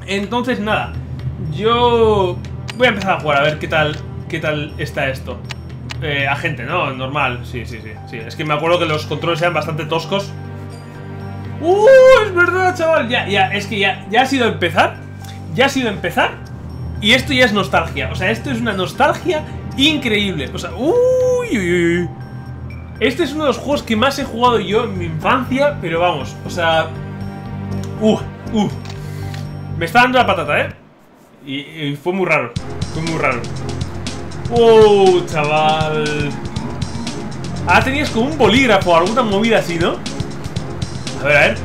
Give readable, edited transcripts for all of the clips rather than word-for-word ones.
Entonces nada, yo voy a empezar a jugar a ver qué tal está esto. Agente, ¿no? Normal, sí. Es que me acuerdo que los controles eran bastante toscos. Es verdad, chaval. Es que ya ha sido empezar. Ya ha sido empezar. Y esto ya es nostalgia. O sea, esto es una nostalgia increíble. O sea, este es uno de los juegos que más he jugado yo en mi infancia. Pero vamos, o sea, me está dando la patata, ¿eh? Y fue muy raro. Fue muy raro. Chaval. Tenías como un bolígrafo o alguna movida así, ¿no? A ver.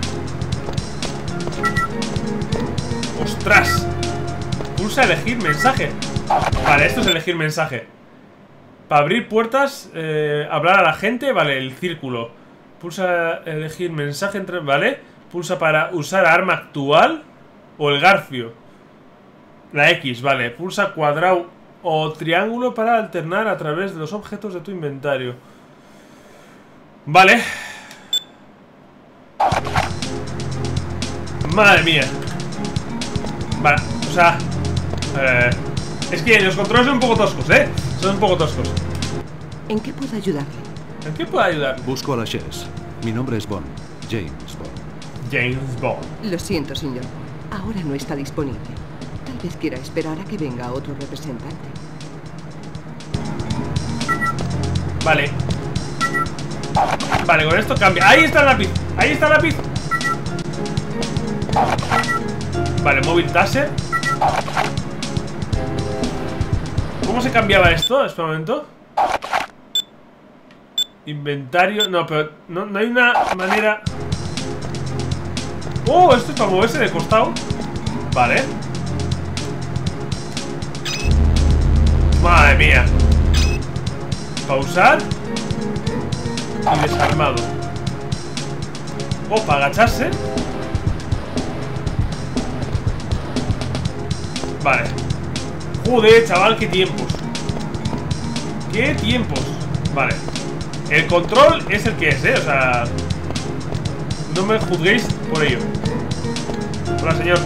¡Ostras! Pulsa elegir mensaje. Vale, esto es elegir mensaje. Para abrir puertas, hablar a la gente, vale, el círculo. Pulsa elegir mensaje entre... Vale. Pulsa para usar arma actual o el garfio. La X, vale. Pulsa cuadrado o triángulo para alternar a través de los objetos de tu inventario. Vale. Madre mía. Vale, o sea, es que los controles son un poco toscos, ¿eh? Son un poco toscos. ¿En qué puedo ayudarle? ¿En qué puedo ayudar? Busco a la Chess. Mi nombre es Bond. James Bond. James Bond. Lo siento, señor. Ahora no está disponible. Tal vez quiera esperar a que venga otro representante. Vale. Vale, con esto cambia. Ahí está el lápiz. Ahí está el lápiz. Vale, móvil taser. ¿Cómo se cambiaba esto? Espera un momento. Inventario. No, pero no hay una manera. Esto es para moverse de costado. Vale. Madre mía. Pausar. Y desarmado. Para agacharse. Vale. Joder, chaval, qué tiempos. Qué tiempos. Vale. El control es el que es, o sea, no me juzguéis por ello. Hola, señor.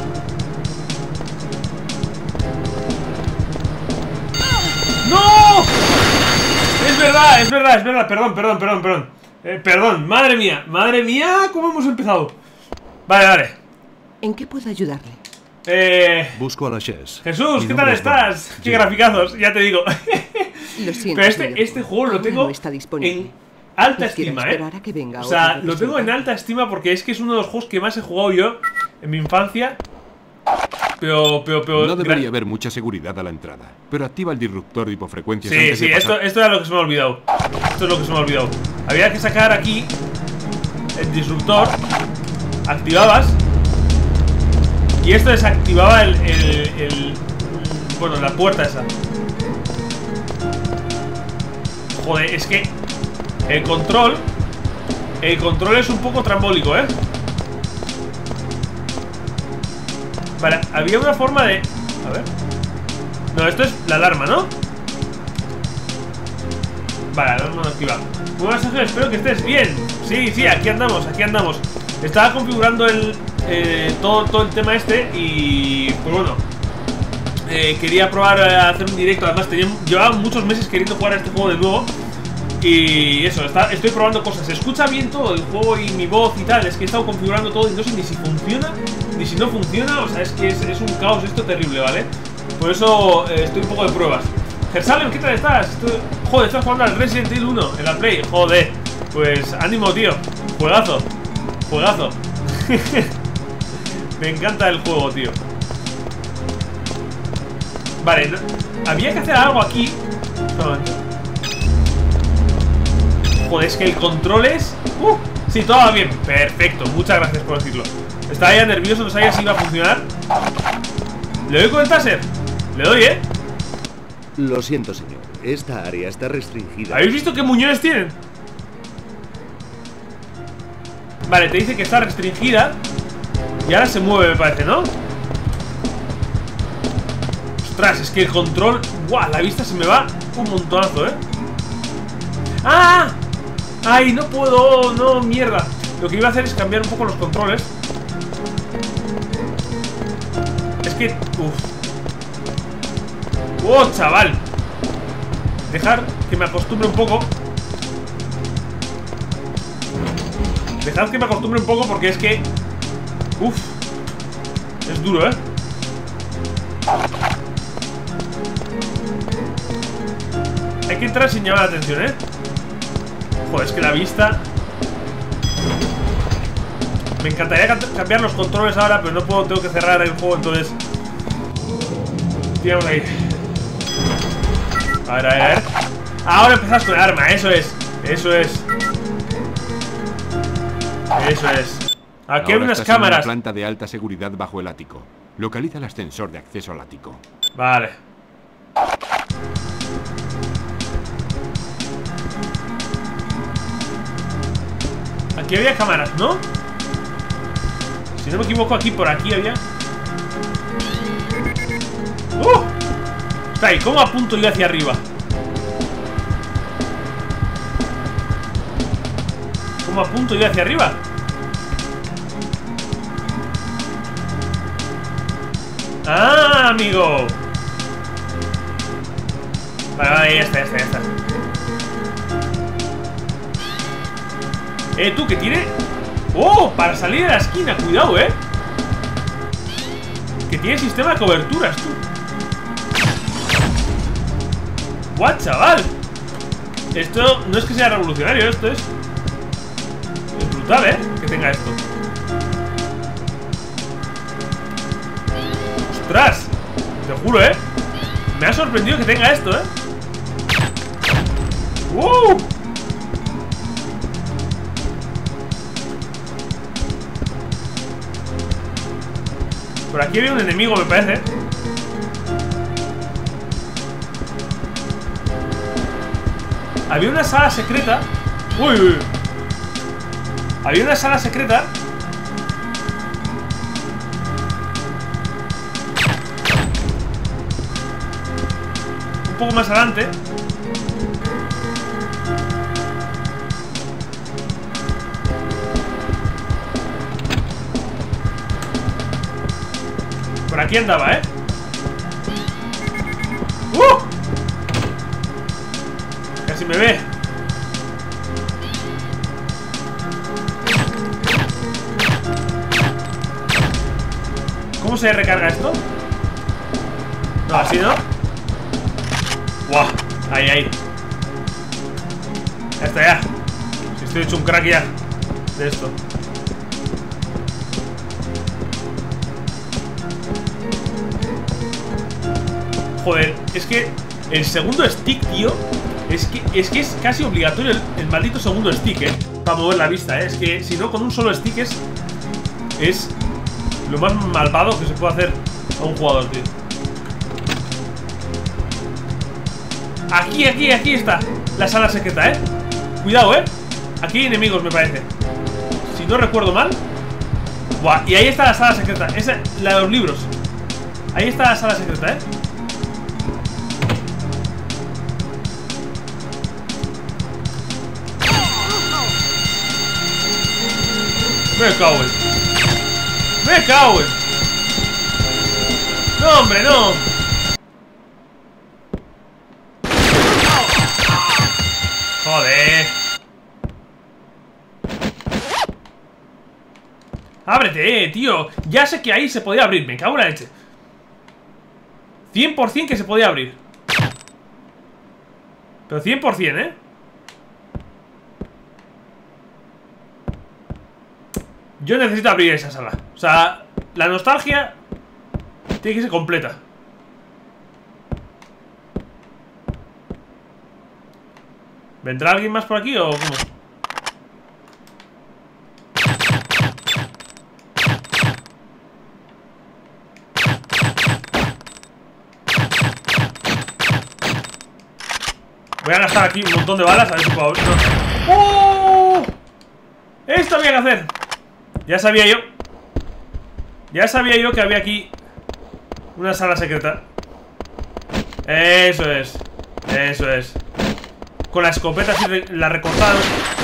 ¡No! Es verdad. Perdón, madre mía, ¿cómo hemos empezado? Vale. ¿En qué puedo ayudarle? Busco a la Chess. Jesús, ¿qué tal estás? Qué graficazos, ya te digo. Lo siento, pero este juego lo tengo en alta estima, O sea, lo tengo en alta estima porque es que es uno de los juegos que más he jugado yo en mi infancia. Pero no debería haber mucha seguridad a la entrada, pero activa el disruptor de hipofrecuencias. Sí, esto era lo que se me ha olvidado. Esto es lo que se me ha olvidado. Había que sacar aquí el disruptor. Activabas. Y esto desactivaba bueno, la puerta esa. Joder, es que el control es un poco trambólico, ¿eh? Vale, había una forma de... A ver. No, esto es la alarma, ¿no? Vale, la alarma no activa. Buenas noches, espero que estés bien. Sí, aquí andamos. Estaba configurando todo el tema este. Y pues bueno, quería probar a hacer un directo. Además llevaba muchos meses queriendo jugar a este juego de nuevo. Y eso, estoy probando cosas. Se escucha bien todo el juego y mi voz y tal. Es que he estado configurando todo y no sé ni si funciona ni si no funciona. O sea, es que es un caos esto terrible, ¿vale? Por eso estoy un poco de pruebas. Gersalem, ¿qué tal estás? Joder, estás jugando al Resident Evil 1 en la Play. Joder, pues ánimo, tío. Juegazo. Me encanta el juego, tío. Vale, había que hacer algo aquí. Joder, es que el control es... sí, todo va bien. Perfecto, muchas gracias por decirlo. Estaba ya nervioso, no sabía si iba a funcionar. ¿Le doy con el taser? Le doy, ¿eh? Lo siento, señor. Esta área está restringida. ¿Habéis visto qué muñones tienen? Vale, te dice que está restringida. Y ahora se mueve, me parece, ¿no? Ostras, es que el control... ¡Guau! La vista se me va un montonazo, ¿eh? ¡Ah! ¡Ay, no puedo! ¡No, mierda! Lo que iba a hacer es cambiar un poco los controles. que... Uf. ¡Oh, chaval! Dejar que me acostumbre un poco. Dejad que me acostumbre un poco porque es que... Uf. Es duro, ¿eh? Hay que entrar sin llamar la atención, ¿eh? Joder, es que la vista... Me encantaría cambiar los controles ahora, pero no puedo, tengo que cerrar el juego, entonces... Tiramos ahí. A ver, a ver. Ahora empezás con el arma, eso es. Eso es. Eso es. Aquí hay unas cámaras. Una planta de alta seguridad bajo el ático. Localiza el ascensor de acceso al ático. Vale. Aquí había cámaras, ¿no? Si no me equivoco, aquí por aquí había... Está ahí, ¿cómo apunto yo hacia arriba? ¿Cómo apunto yo hacia arriba? ¡Ah, amigo! Vale, vale, ya está, ya está, ya está. ¿Tú qué tiene? ¡Oh! Para salir de la esquina, cuidado, que tiene sistema de coberturas, tú. ¡Guau, chaval! Esto no es que sea revolucionario, esto es brutal, que tenga esto. ¡Ostras! Te juro, me ha sorprendido que tenga esto, ¡wow! Por aquí había un enemigo, me parece. Había una sala secreta. Uy, uy. Había una sala secreta. Un poco más adelante. Por aquí andaba, Casi me ve. ¿Cómo se recarga esto? No, así no. ¡Guau! Ahí, ahí. Ya está, ya. Si estoy hecho un crack ya de esto. Joder, es que el segundo stick, tío, es que es casi obligatorio el maldito segundo stick, para mover la vista, Es que si no, con un solo stick es lo más malvado que se puede hacer a un jugador, tío. Aquí está la sala secreta, Cuidado, Aquí hay enemigos, me parece. Si no recuerdo mal. Buah, y ahí está la sala secreta. Esa, la de los libros. Ahí está la sala secreta, Me cago en... Me cago en... No, hombre, no. Joder. Ábrete, tío. Ya sé que ahí se podía abrir. Me cago en la leche. 100% que se podía abrir. Pero 100%, Yo necesito abrir esa sala. O sea, la nostalgia tiene que ser completa. ¿Vendrá alguien más por aquí o cómo? Voy a gastar aquí un montón de balas a ver si puedo abrir. No. ¡Oh! Esto había que hacer. Ya sabía yo. Ya sabía yo que había aquí una sala secreta. Eso es. Eso es. Con la escopeta así, la recortada.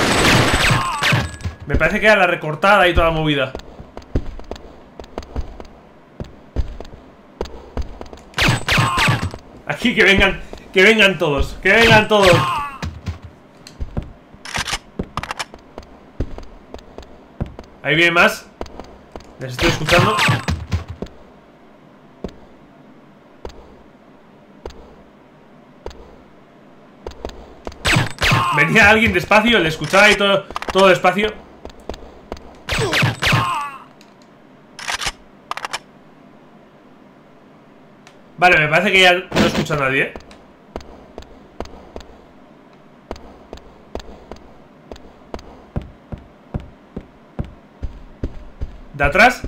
Me parece que era la recortada y toda la movida. Aquí que vengan todos. Que vengan todos. Ahí viene más. Les estoy escuchando. Venía alguien despacio, le escuchaba ahí todo despacio. Vale, me parece que ya no escucha a nadie, ¿eh? ¿De atrás?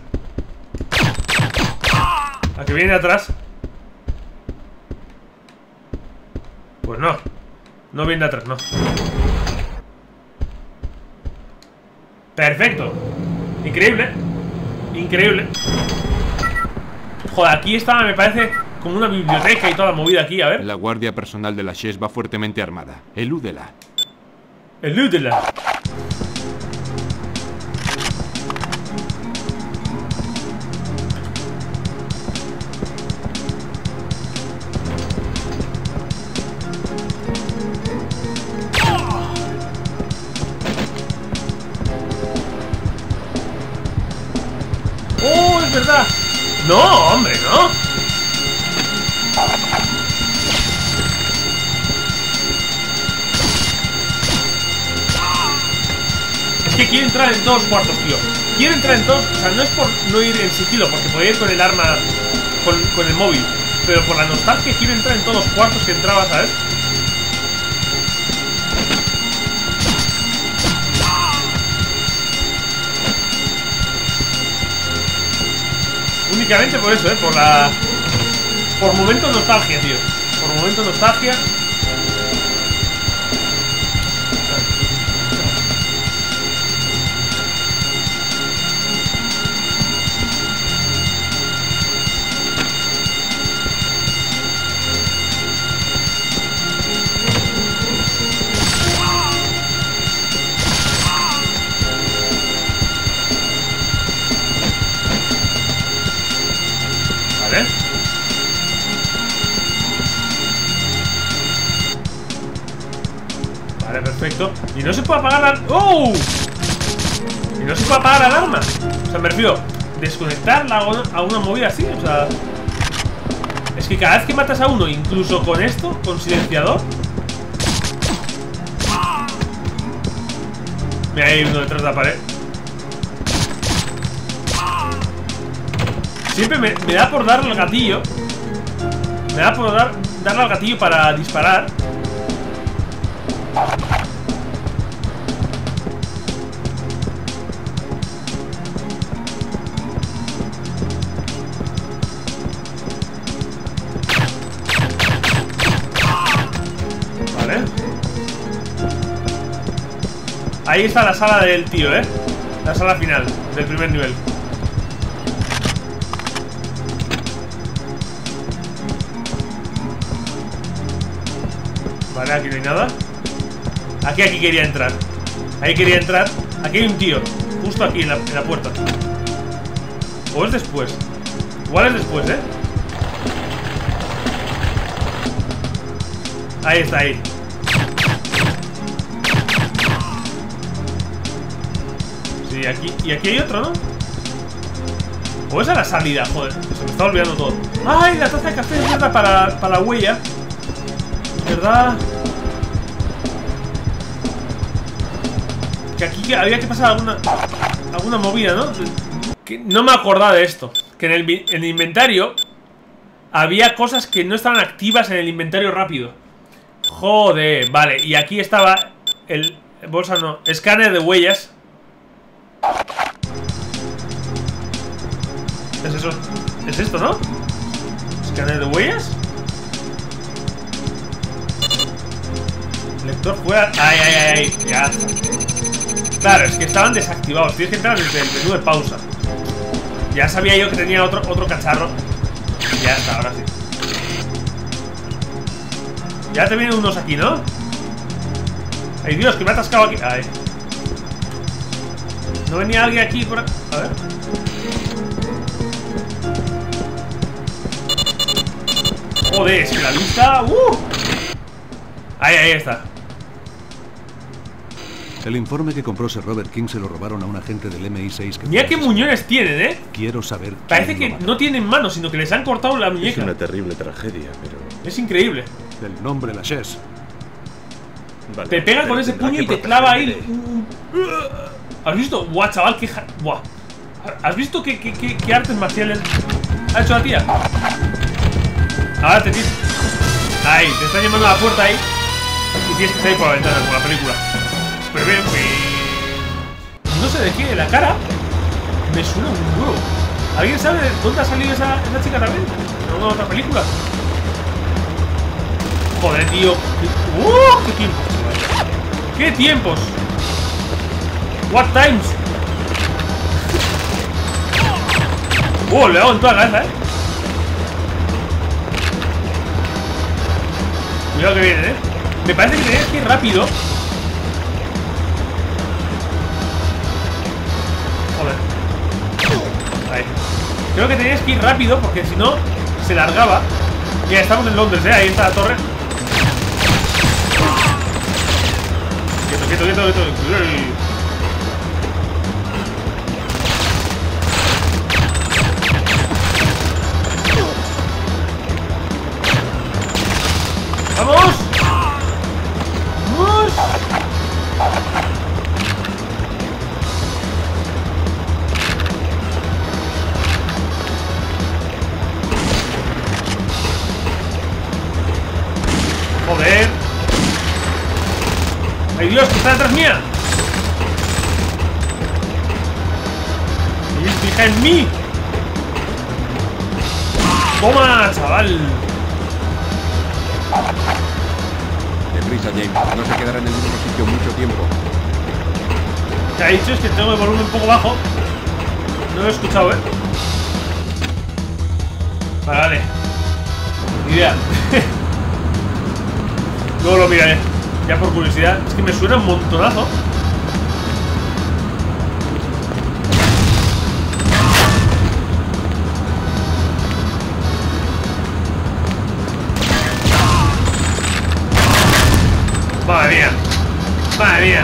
¿A que viene de atrás? Pues no. No viene de atrás, no. Perfecto. Increíble. Increíble. Joder, aquí estaba, me parece, como una biblioteca y toda la movida aquí, a ver. La guardia personal de la Chess va fuertemente armada. Elúdela. Elúdela. ¡Oh, es verdad! ¡No, hombre, no! Es que quiere entrar en todos los cuartos, tío. Quiere entrar en todos... O sea, no es por no ir en sigilo, porque podía ir con el arma... Con el móvil. Pero por la nostalgia quiere entrar en todos los cuartos que entraba, ¿sabes? Únicamente por eso, por momentos nostalgia, tío. Por momentos nostalgia. Vale. Vale, perfecto. Y no se puede apagar la... ¡Oh! Y no se puede apagar la alarma. O sea, me refiero desconectarla a una movida así. O sea, es que cada vez que matas a uno, incluso con esto, con silenciador. Mira, hay uno detrás de la pared. Siempre me da por darle al gatillo. Me da por darle al gatillo para disparar. Vale. Ahí está la sala del tío, la sala final del primer nivel. Vale, aquí no hay nada. Aquí quería entrar. Ahí quería entrar. Aquí hay un tío. Justo aquí en la puerta. O es después. Igual es después, Ahí está, ahí. Sí, aquí. Y aquí hay otro, ¿no? O esa es la salida, joder. Se me está olvidando todo. ¡Ay! La taza de café es verdad para la huella. ¿Verdad? Que aquí había que pasar alguna movida, ¿no? Que no me acordaba de esto. Que en el inventario había cosas que no estaban activas en el inventario rápido. Joder, vale. Y aquí estaba el... Bolsa no, escáner de huellas. ¿Es eso? ¿Es esto, no? ¿Escáner de huellas? Lector fuera. Ay. Ya está. Claro, es que estaban desactivados. Tienes que entrar desde el menú de pausa. Ya sabía yo que tenía otro cacharro. Ya está, ahora sí. Ya te vienen unos aquí, ¿no? Ay, Dios, que me ha atascado aquí. Ay. ¿No venía alguien aquí por aquí? A ver. Joder, es que la vista. Ahí está. El informe que compró Sir Robert King se lo robaron a un agente del MI6 que... Mira qué muñones tienen, ¿eh? Quiero saber... Parece que no tienen manos, sino que les han cortado la Es muñeca. una terrible tragedia, pero... Es increíble. El nombre Lachaise. Vale, Te pega con pero ese tendrá puño que y te clava ahí. protegerme ¿Has visto? Buah, chaval, qué... Buah. ¿Has visto qué artes marciales ha hecho la tía? Ahora te tienes... Ahí, te están llamando a la puerta ahí. Y tienes que salir por la ventana, como la película. Pero bien, no sé de qué, la cara me suena un huevo. ¿Alguien sabe de dónde ha salido esa chica también? ¿En alguna otra película? Joder, tío. ¡Qué tiempos, chaval! ¡Qué tiempos! What times? Le hago en toda la cabeza, Cuidado que vienen, Me parece que tenías que ir rápido. Joder. Ahí. Creo que tenías que ir rápido porque si no se largaba. Mira, estamos en Londres, ahí está la torre. Quieto. ¡Vamos! ¡Vamos! ¡Joder! ¡Ay, Dios, que está detrás mía! ¡Y fija en mí! ¡Toma, chaval! Deprisa, James. No se quedará en el mismo sitio mucho tiempo. Lo que ha dicho es que tengo el volumen un poco bajo. No lo he escuchado, Vale. Ni idea. Luego lo miraré. Ya por curiosidad. Es que me suena un montonazo. Madre mía. Madre mía.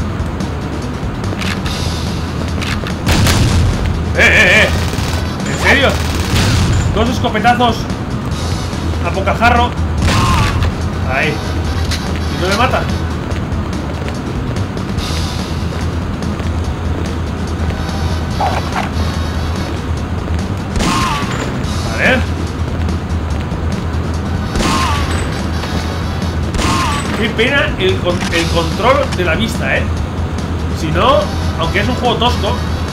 ¿En serio? Dos escopetazos a bocajarro. Ahí. ¿Y no me mata? A ver. Qué pena el control de la vista, Si no, aunque es un juego tosco.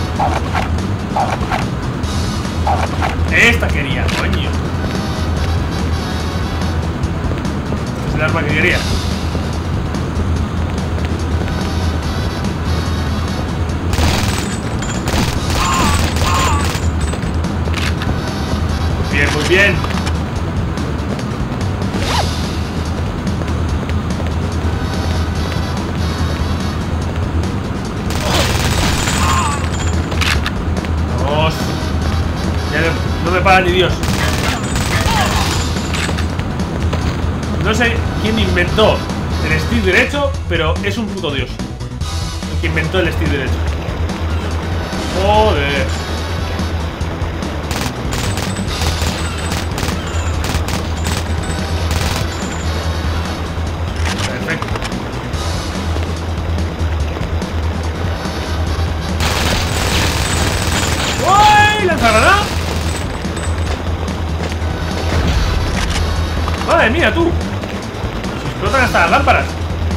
Esta quería, coño. Este es el arma que quería. Muy bien, muy bien. No me para ni Dios. No sé quién inventó el stick derecho, pero es un puto dios el que inventó el stick derecho. Joder. Perfecto. ¡Uy! ¡Lanzagranada! ¡Madre mía, tú! Se explotan hasta las lámparas.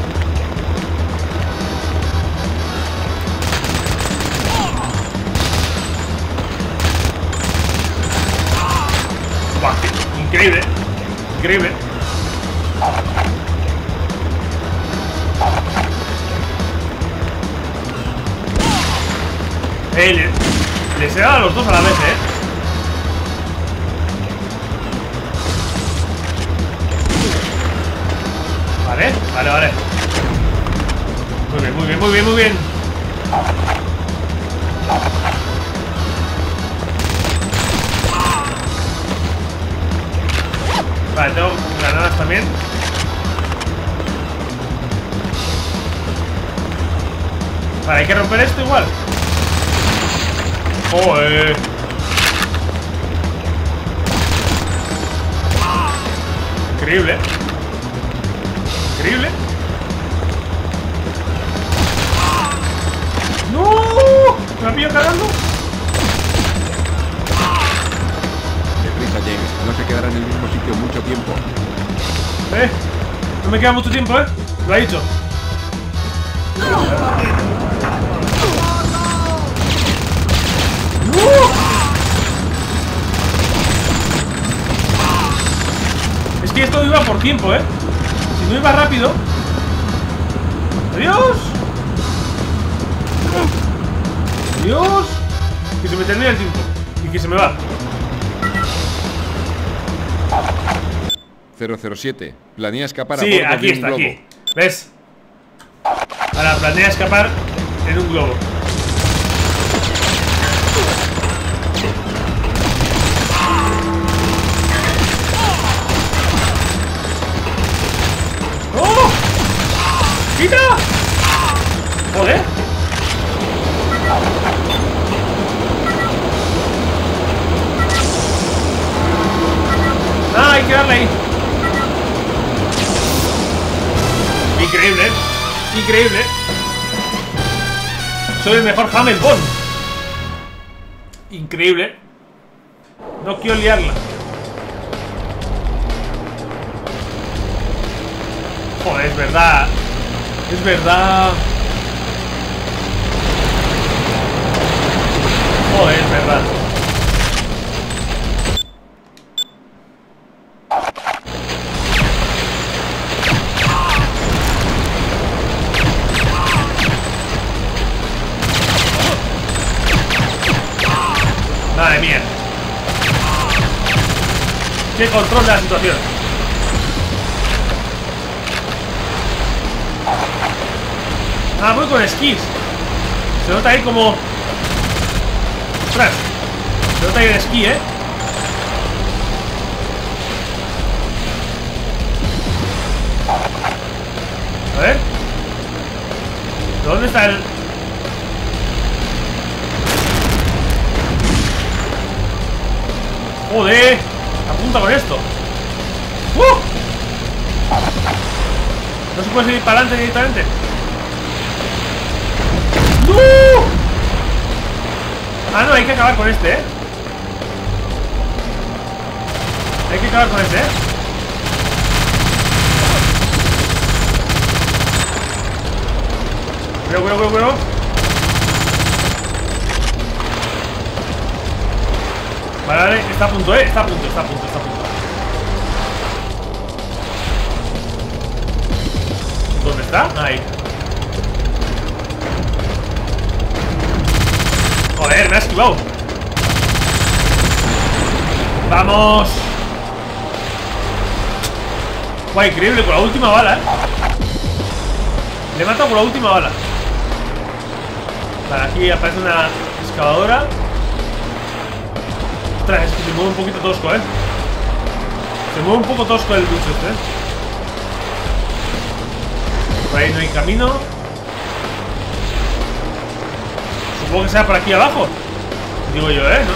¡Buah! Increíble. Increíble. Les he dado a los dos a la vez, Vale. Muy bien. Vale, Vale, tengo granadas también. Vale, hay que romper esto igual. ¡Joder! Increíble. Increíble. ¡No! ¿Me ha pillado cargando? Deprisa, James. No se quedará en el mismo sitio mucho tiempo. No me queda mucho tiempo, Lo ha dicho. Es que esto iba por tiempo, Si no iba rápido. ¡Adiós! ¡Dios! Que se me termina el tiempo. Y que se me va. 007. Planea escapar a Sí, bordo aquí de un está, globo. aquí. ¿Ves? Ahora planea escapar en un globo. ¡Oh! ¡Quita! ¡Joder! ¡Ah! Hay que darle ahí. Increíble, increíble. Soy el mejor James Bond. Increíble. No quiero liarla. Joder, es verdad. Es verdad. Joder, es verdad. Madre mía. Qué control de la situación. Ah, voy con esquís. Se nota ahí como... Ostras. Se nota ahí el esquí, A ver. ¿Dónde está el...? ¡Joder! Apunta con esto. No se puede seguir para adelante directamente. ¡No! Ah, no, hay que acabar con este, Hay que acabar con este, Cuidado. Vale, está a punto, Está a punto. ¿Dónde está? Ahí. Joder, me ha esquivado. ¡Vamos! Guay, increíble, con la última bala, Le he matado con la última bala. Vale, aquí aparece una excavadora. Ostras, es que se mueve un poquito tosco, Se mueve un poco tosco el bicho este, Por ahí no hay camino. Supongo que sea por aquí abajo. Digo yo, ¿no?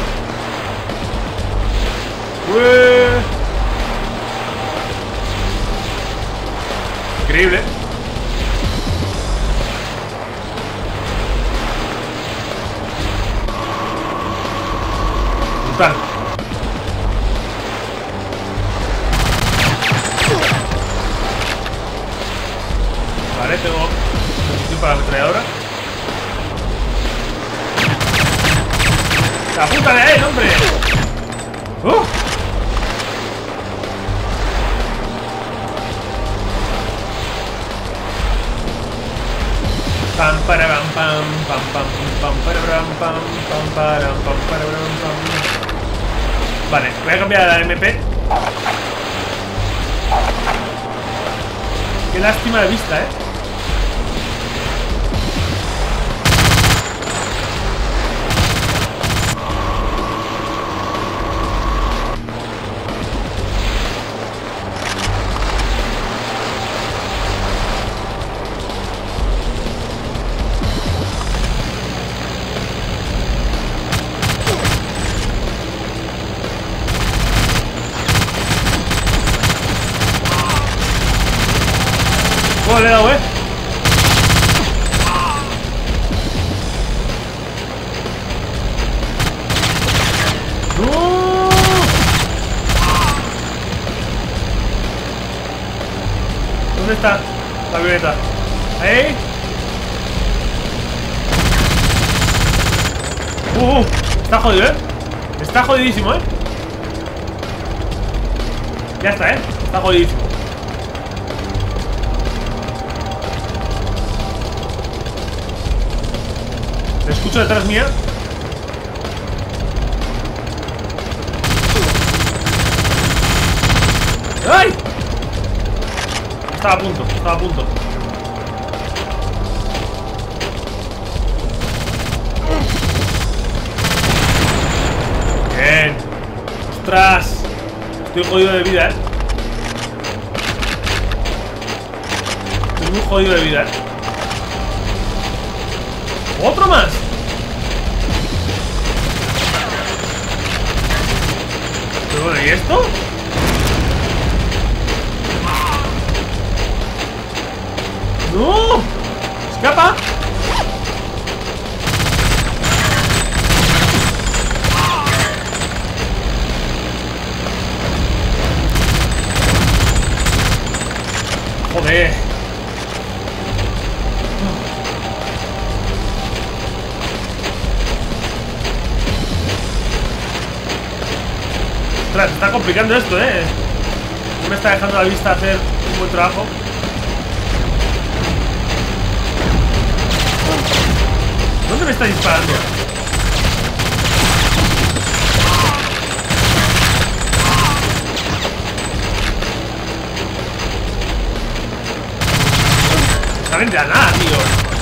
Increíble. Brutal. Vale, tengo posición para la ametralladora. ¡Apúntale a él, hombre! Pam para pam pam pam pam para pam para pam. Vale, voy a cambiar a la MP. Qué lástima de vista, le he dado, ¡No! ¿Dónde está la avioneta? ¿Ahí? Está jodido, está jodidísimo, ya está, está jodidísimo. Te escucho detrás mía. ¡Ay! Estaba a punto, estaba a punto. Bien. ¡Ostras! Estoy jodido de vida, Estoy muy jodido de vida, ¡Otro más! Pero bueno, ¿y esto? ¡No! ¡Escapa! ¡Joder! Ostras, se está complicando esto, No me está dejando la vista hacer un buen trabajo. ¿Dónde me está disparando? No saben de nada, tío.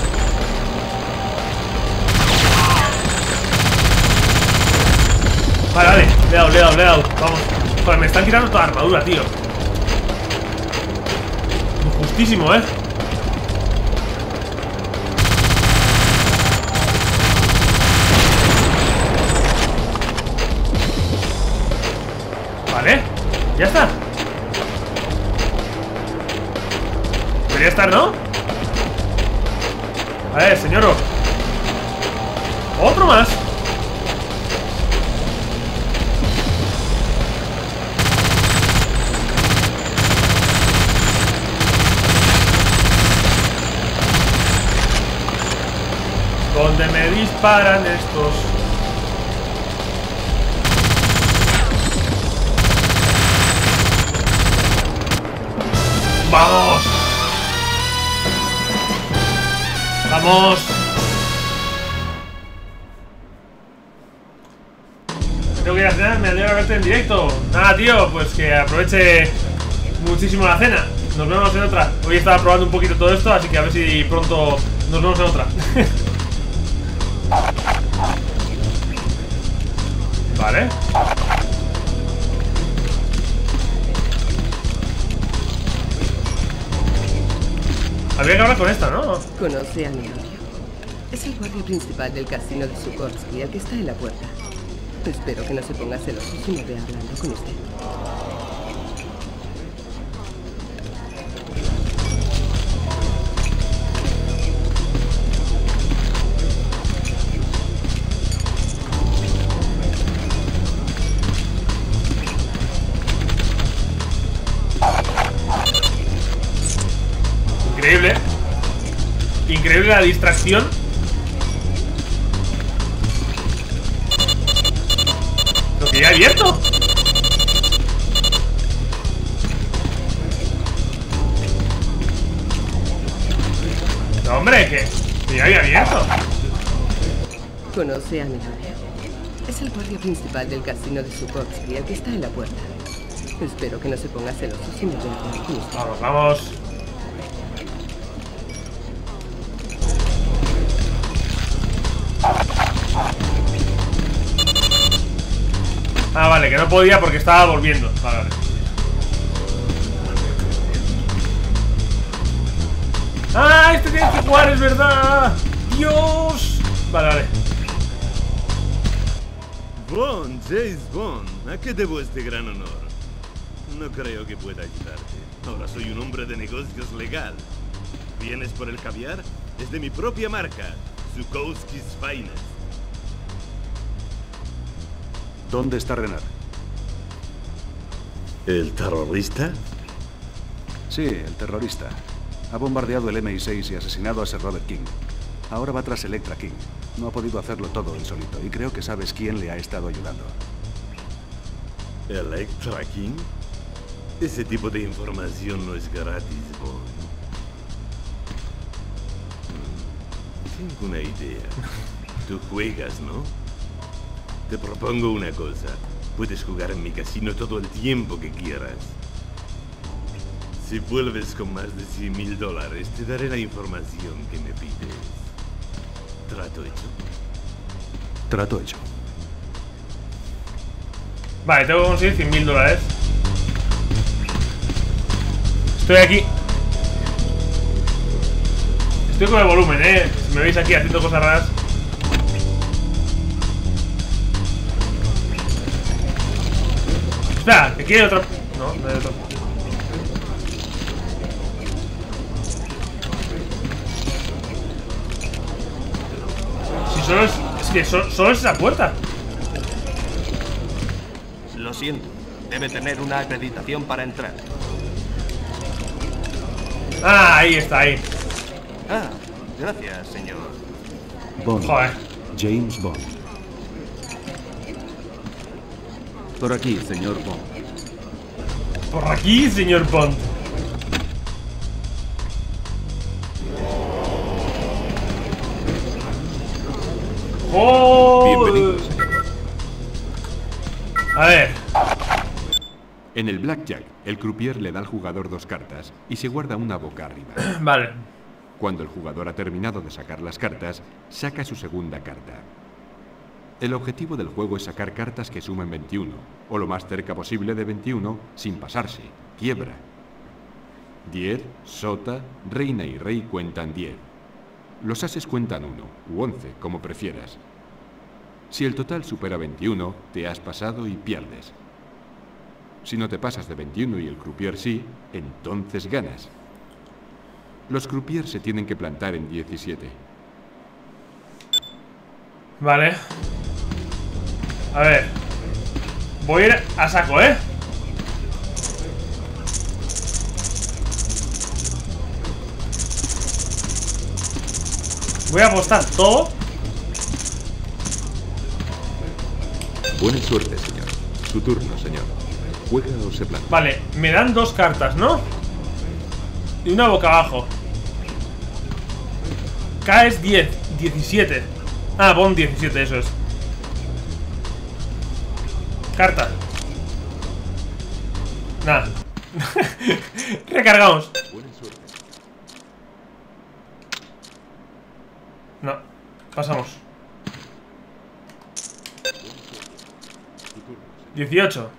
Vale, le he dado. Vamos. Joder, me están quitando toda la armadura, tío. Justísimo, Vale, ya está. Debería estar, ¿no? A ver, señor. Otro más. ¿Dónde me disparan estos? ¡Vamos! ¡Vamos! Tengo que ir a cenar, me alegra verte en directo. Nada, tío, pues que aproveche muchísimo la cena. Nos vemos en otra. Hoy estaba probando un poquito todo esto, así que a ver si pronto nos vemos en otra. Vale. Habría que hablar con esta, ¿no? Conoce a mi novio. Es el guardia principal del casino de Sukovsky, el que está en la puerta. Espero que no se ponga celoso si me ve hablando con usted. Increíble. Increíble la distracción. Lo que ya he abierto. No, hombre, que ya había abierto. Conoce a mi novio. Es el guardia principal del casino de Sukovsky, el que está en la puerta. Espero que no se ponga celoso si me ve hablando con usted. Vamos, vamos. Ah, vale, que no podía porque estaba volviendo. Vale, vale. ¡Ah! Este tiene que jugar, es verdad. ¡Dios! Vale, vale. Bond, James Bond, ¿a qué debo este gran honor? No creo que pueda ayudarte. Ahora soy un hombre de negocios legal. ¿Vienes por el caviar? Es de mi propia marca, Zukowski's Finest. ¿Dónde está Renard? ¿El terrorista? Sí, el terrorista. Ha bombardeado el MI6 y asesinado a Sir Robert King. Ahora va tras Electra King. No ha podido hacerlo todo él solito y creo que sabes quién le ha estado ayudando. ¿Electra King? Ese tipo de información no es gratis, Bond. Tengo una idea. Tú juegas, ¿no? Te propongo una cosa. Puedes jugar en mi casino todo el tiempo que quieras. Si vuelves con más de $100.000, te daré la información que me pides. ¿Trato hecho? Trato hecho. Vale, tengo que conseguir $100.000. Estoy aquí. Estoy con el volumen, Si me veis aquí haciendo cosas raras. Espera, que quiere otro. No, no hay otro. Si solo es. Es que solo es esa puerta. Lo siento. Debe tener una acreditación para entrar. Ah, ahí está, ahí. Ah, gracias, señor. Bond. Joder. James Bond. Por aquí, señor Bond. Por aquí, señor Bond. ¡Oh! Bienvenido, señor Bond. A ver. En el blackjack, el croupier le da al jugador 2 cartas y se guarda una boca arriba. Vale. Cuando el jugador ha terminado de sacar las cartas, saca su segunda carta. El objetivo del juego es sacar cartas que sumen 21, o lo más cerca posible de 21, sin pasarse, quiebra. 10, sota, reina y rey cuentan 10. Los ases cuentan 1, u 11, como prefieras. Si el total supera 21, te has pasado y pierdes. Si no te pasas de 21 y el croupier sí, entonces ganas. Los croupiers se tienen que plantar en 17. Vale. A ver. Voy a ir a saco, Voy a apostar todo. Buena suerte, señor. Su turno, señor. ¿Juega o se planta? Vale, me dan 2 cartas, ¿no? Y una boca abajo. K es 10, 17. Ah, Bond 17, eso es. Carta. Nada. Recargamos. Buena suerte. No, pasamos. 18.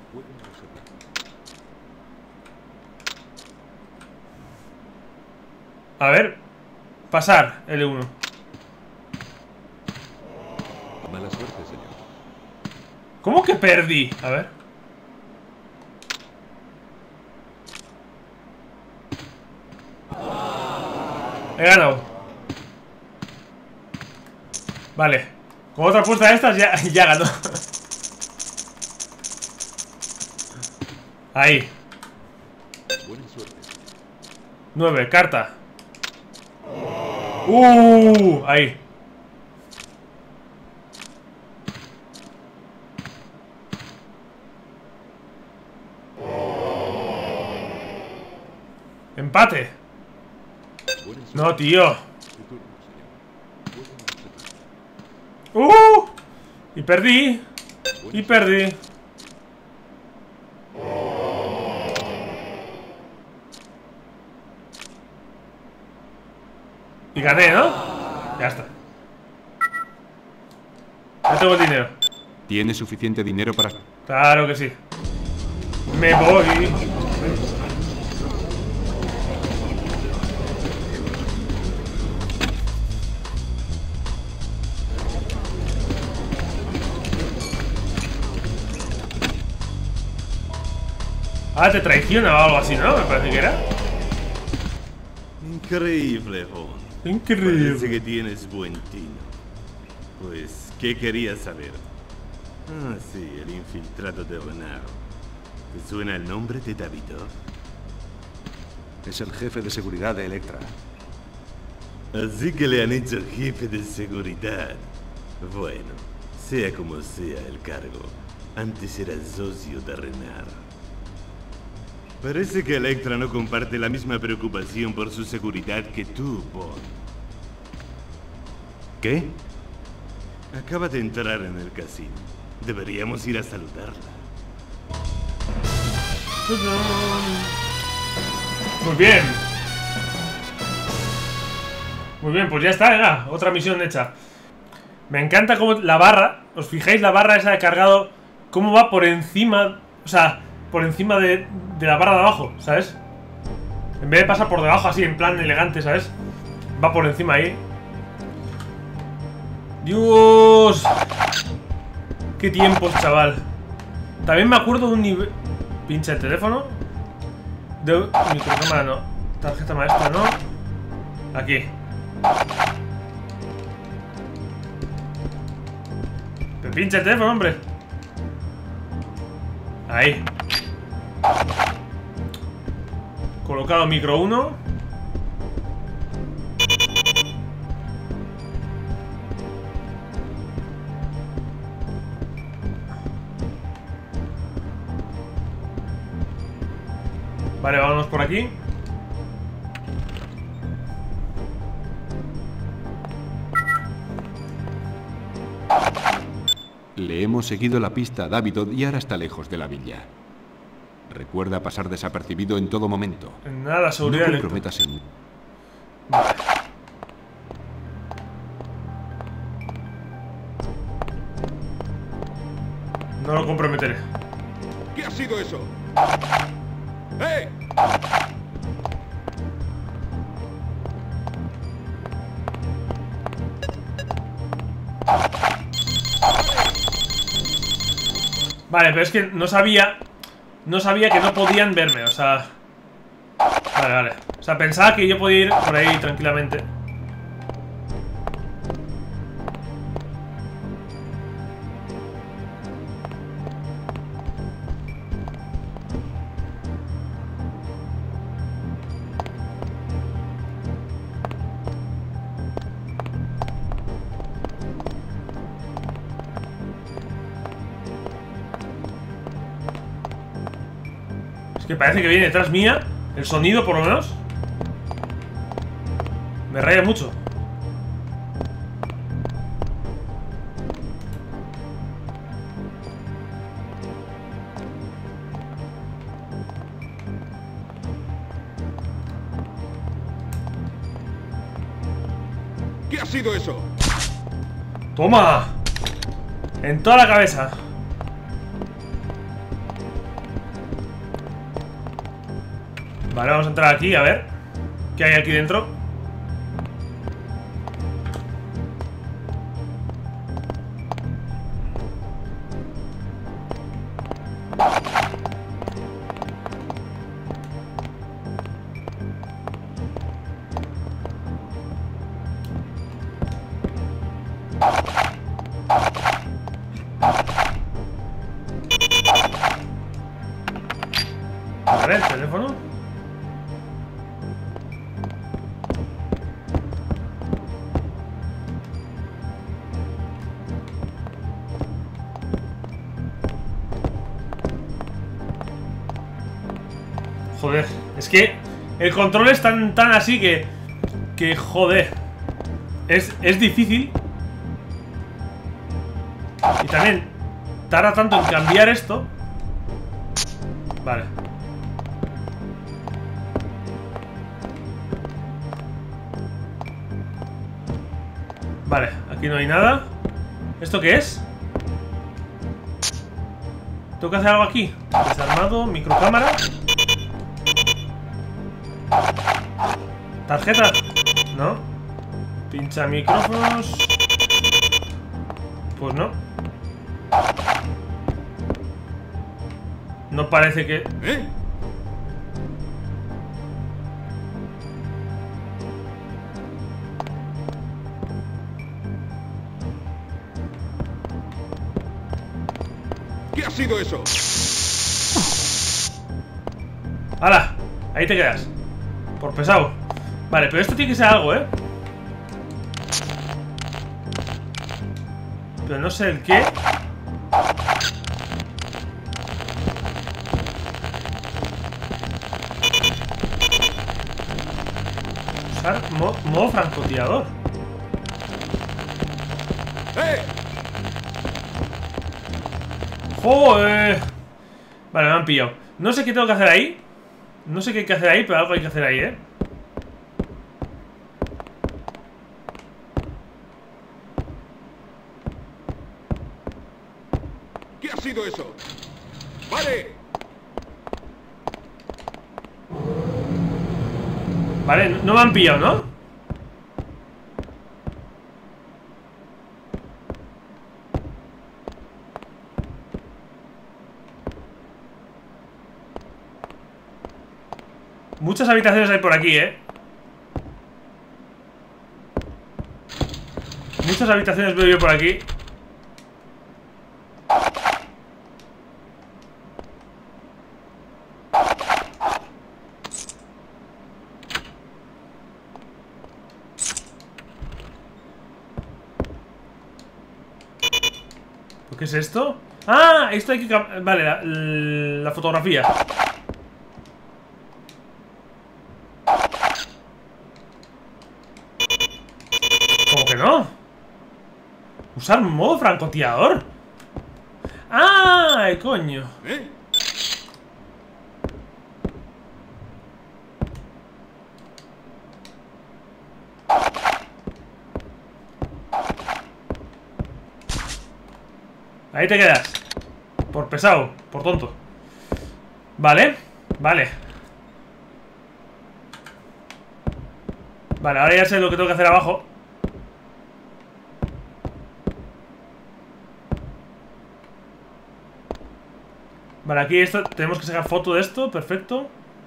A ver. Pasar, L1. Mala suerte, señor. ¿Cómo que perdí? A ver. He ganado. Vale. Con otra apuesta de estas ya ganó. Ahí. Buena suerte. 9, carta. Ahí. Empate. Buena suerte. No, tío. Su turno, señor. Juega o se planta. Y perdí. Y perdí. Y gané, ¿no? Ya está. Ya tengo el dinero. ¿Tiene suficiente dinero para...? Claro que sí. Me voy. Ahora te traiciona o algo así, ¿no? Me parece que era. Increíble, Bond. Increíble. Parece que tienes buen tino. Pues, ¿qué querías saber? Ah, sí, el infiltrado de Renard. ¿Te suena el nombre de Davidov? Es el jefe de seguridad de Electra. Así que le han hecho jefe de seguridad. Bueno, sea como sea el cargo, antes era socio de Renard. Parece que Electra no comparte la misma preocupación por su seguridad que tú, Bond. ¿Qué? Acaba de entrar en el casino. Deberíamos ir a saludarla. Muy bien. Muy bien, pues ya está, venga, otra misión hecha. Me encanta cómo la barra, os fijáis la barra esa de cargado, cómo va por encima, o sea, por encima de la barra de abajo, ¿sabes? En vez de pasar por debajo así, en plan elegante, ¿sabes? Va por encima ahí. ¡Dios! ¡Qué tiempos, chaval! También me acuerdo de un nivel... Pincha el teléfono. De microcámara no. Tarjeta maestra no. Aquí. Pero pincha el teléfono, hombre. Ahí. Colocado micro 1. Vale, vámonos por aquí. Le hemos seguido la pista a Davidov y ahora está lejos de la villa. Recuerda pasar desapercibido en todo momento. En nada, seguridad. No comprometas en... Vale. No lo comprometeré. ¿Qué ha sido eso? ¡Eh! Vale, pero es que no sabía que no podían verme, o sea... Vale, vale. O sea, pensaba que yo podía ir por ahí tranquilamente. Que parece que viene detrás mía. El sonido, por lo menos. Me raya mucho. ¿Qué ha sido eso? ¡Toma! En toda la cabeza. Vale, vamos a entrar aquí, a ver qué hay aquí dentro. Vale, el teléfono. Joder, es que el control es tan así que joder, es difícil. Y también tarda tanto en cambiar esto. Vale. Vale, aquí no hay nada. ¿Esto qué es? ¿Tengo que hacer algo aquí? Desarmado, microcámara. ¿Tarjeta? No. Pincha micrófonos. Pues no. No parece que... ¿Qué ha sido eso? ¡Hala! Ahí te quedas. Por pesado. Vale, pero esto tiene que ser algo, ¿eh? Pero no sé el qué. Usar modo francotirador. ¡Eh! ¡Joder! Vale, me han pillado. No sé qué tengo que hacer ahí. No sé qué hay que hacer ahí, pero algo hay que hacer ahí, ¿eh? ¿Qué ha sido eso? ¡Vale! Vale, no me han pillado, ¿no? Muchas habitaciones hay por aquí, ¿eh? Muchas habitaciones veo yo por aquí. ¿Qué es esto? ¡Ah! Esto hay que... Vale, la fotografía. ¿Cómo que no? Usar modo francotirador. ¡Ay, coño! ¿Eh? Ahí te quedas. Por pesado, por tonto. Vale, vale. Vale, ahora ya sé lo que tengo que hacer abajo. Vale, aquí esto, tenemos que sacar foto de esto, perfecto.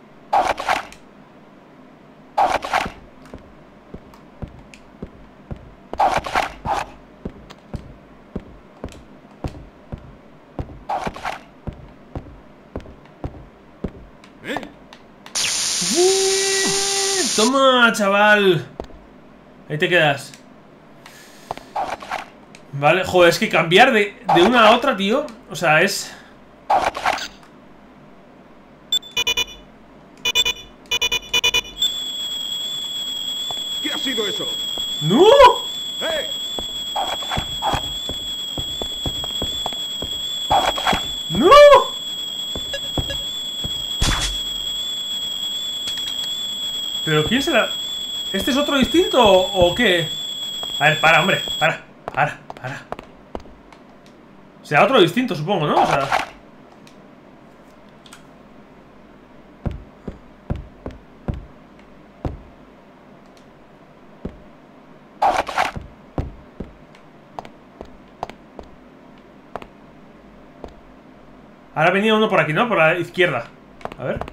Toma, chaval. Ahí te quedas. Vale, joder, es que cambiar de una a otra, tío. O sea, es... ¿Qué ha sido eso? ¡No! ¡Eh! ¡No! ¿Pero quién será? ¿Este es otro distinto o qué? A ver, para, hombre, para. Será otro distinto, supongo, ¿no? O sea... Ahora venía uno por aquí, ¿no? Por la izquierda. A ver.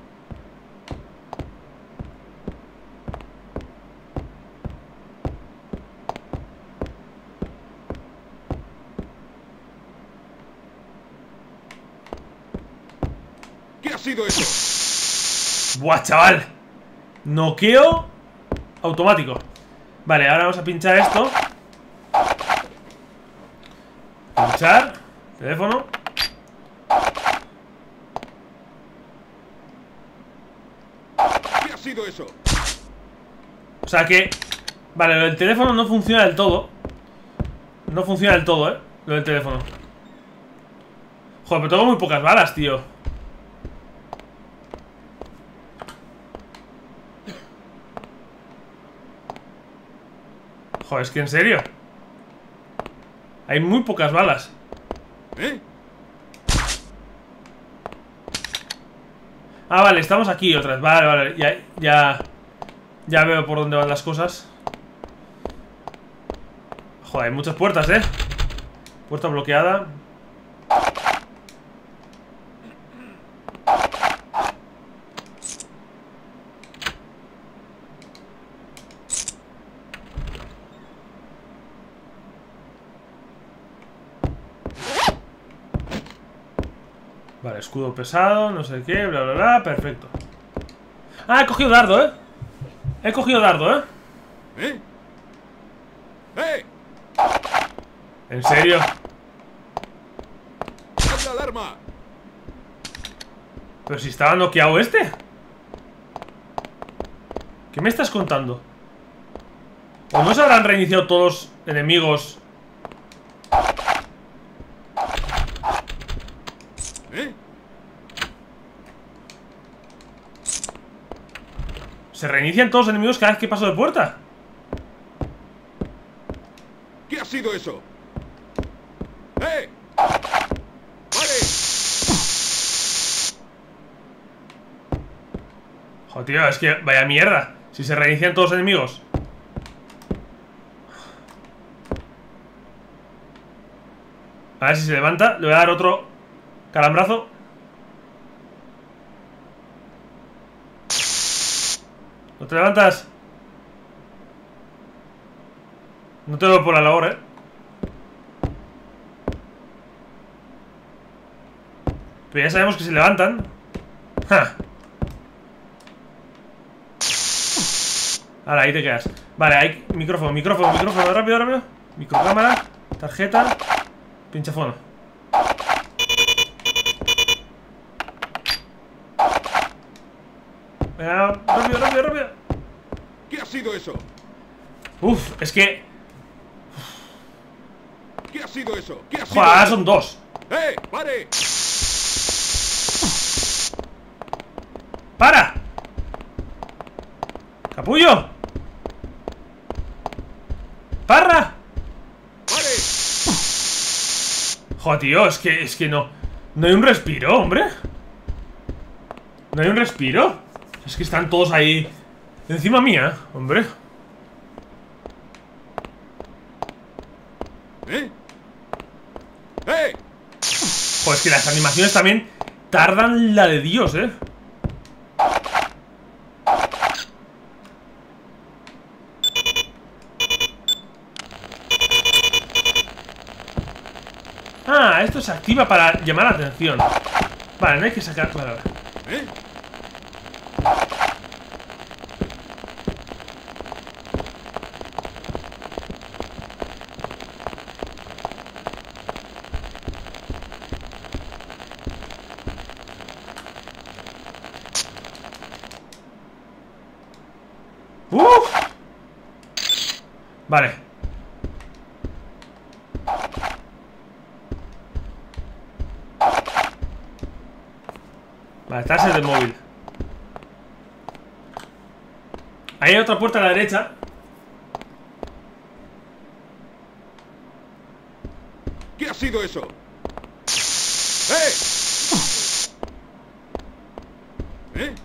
¿Qué ha sido eso? ¡Buah, chaval! Noqueo automático. Vale, ahora vamos a pinchar esto. Pinchar. Teléfono. ¿Qué ha sido eso? O sea que... Vale, lo del teléfono no funciona del todo. No funciona del todo, lo del teléfono. Joder, pero tengo muy pocas balas, tío. Joder, es que en serio. Hay muy pocas balas. ¿Eh? Ah, vale, estamos aquí otra vez. Vale, ya veo por dónde van las cosas. Joder, hay muchas puertas, Puerta bloqueada. Vale, escudo pesado, no sé qué, bla, bla, bla, perfecto. Ah, he cogido dardo, ¿eh? He cogido dardo, ¿eh? ¿Eh? ¡Eh! ¿En serio? ¡Haz la alarma! Pero si estaba noqueado este. ¿Qué me estás contando? ¿O no se habrán reiniciado todos los enemigos? ¿Eh? ¿Se reinician todos los enemigos cada vez que paso de puerta? ¿Qué ha sido eso? ¡Eh! ¡Vale! Joder, tío, es que vaya mierda. Si se reinician todos los enemigos. A ver si se levanta. Le voy a dar otro calambrazo. ¿No te levantas? No te veo por la labor, Pero ya sabemos que se levantan. ¡Ja! Ahora, ahí te quedas. Vale, hay micrófono, rápido, rápido. Microcámara, tarjeta, pinchafono. Venga, rápido, rápido, rápido. ¿Qué ha sido eso? Uf, es que... ¿Qué ha sido eso? ¿Qué ha sido ¡Joder, eso? son dos! ¡Eh! ¡Pare! ¡Para! ¡Capullo! ¡Parra! ¡Pare! Joder, tío, es que no. No hay un respiro, hombre. No hay un respiro. Es que están todos ahí encima mía, hombre. ¿Eh? ¡Eh! Joder, es que las animaciones también tardan la de Dios, Ah, esto se activa para llamar la atención. Vale, no hay que sacar... Vale, vale. ¿Eh? Vale. Vale, está ese del móvil. Ahí hay otra puerta a la derecha. ¿Qué ha sido eso? ¡Eh! ¿Eh?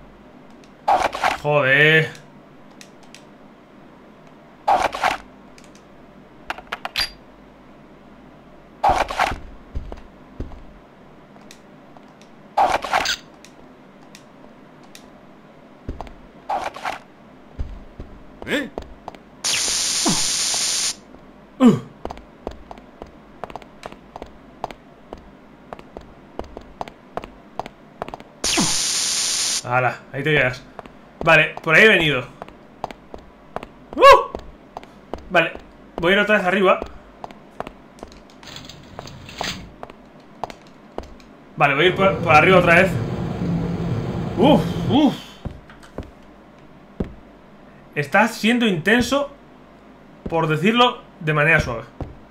Joder. ¿Eh? Hala, ahí te quedas. Vale, por ahí he venido. Vale, voy a ir otra vez arriba. Vale, voy a ir por arriba otra vez. Está siendo intenso, por decirlo de manera suave.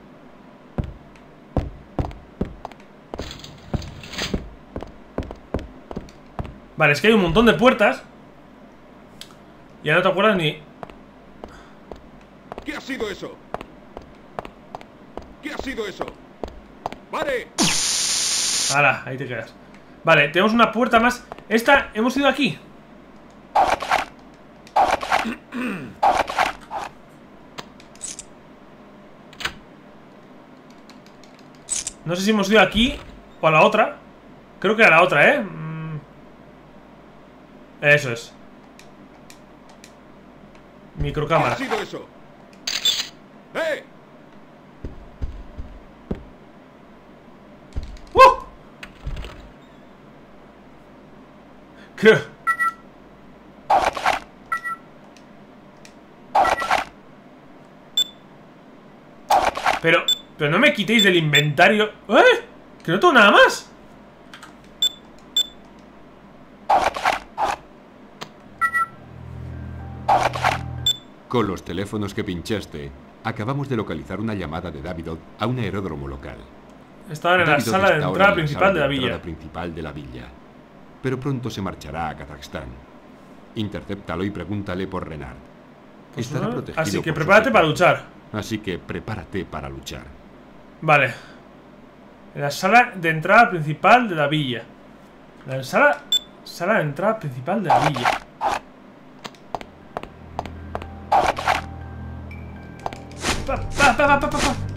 Vale, es que hay un montón de puertas. Ya no te acuerdas ni... ¿Qué ha sido eso? ¿Qué ha sido eso? ¡Pare! Hala, ahí te quedas. Vale, tenemos una puerta más. Esta, hemos ido aquí. No sé si hemos ido aquí o a la otra. Creo que a la otra, ¿eh? Eso es. ¿Qué Microcámara. ha sido eso? ¡Eh! ¿Qué? Pero no me quitéis del inventario. ¿Eh? Que no tengo nada más. Con los teléfonos que pinchaste, acabamos de localizar una llamada de Davidov a un aeródromo local. Estaban en la Davidov sala de está ahora entrada en la principal sala de la entrada villa. principal de la villa. Pero pronto se marchará a Kazajstán. Intercéptalo y pregúntale por Renard. Pues Estará no, protegido así que por su prepárate para secreto. luchar. Así que prepárate para luchar. Vale. En la sala de entrada principal de la villa. La sala de entrada principal de la villa. Pa.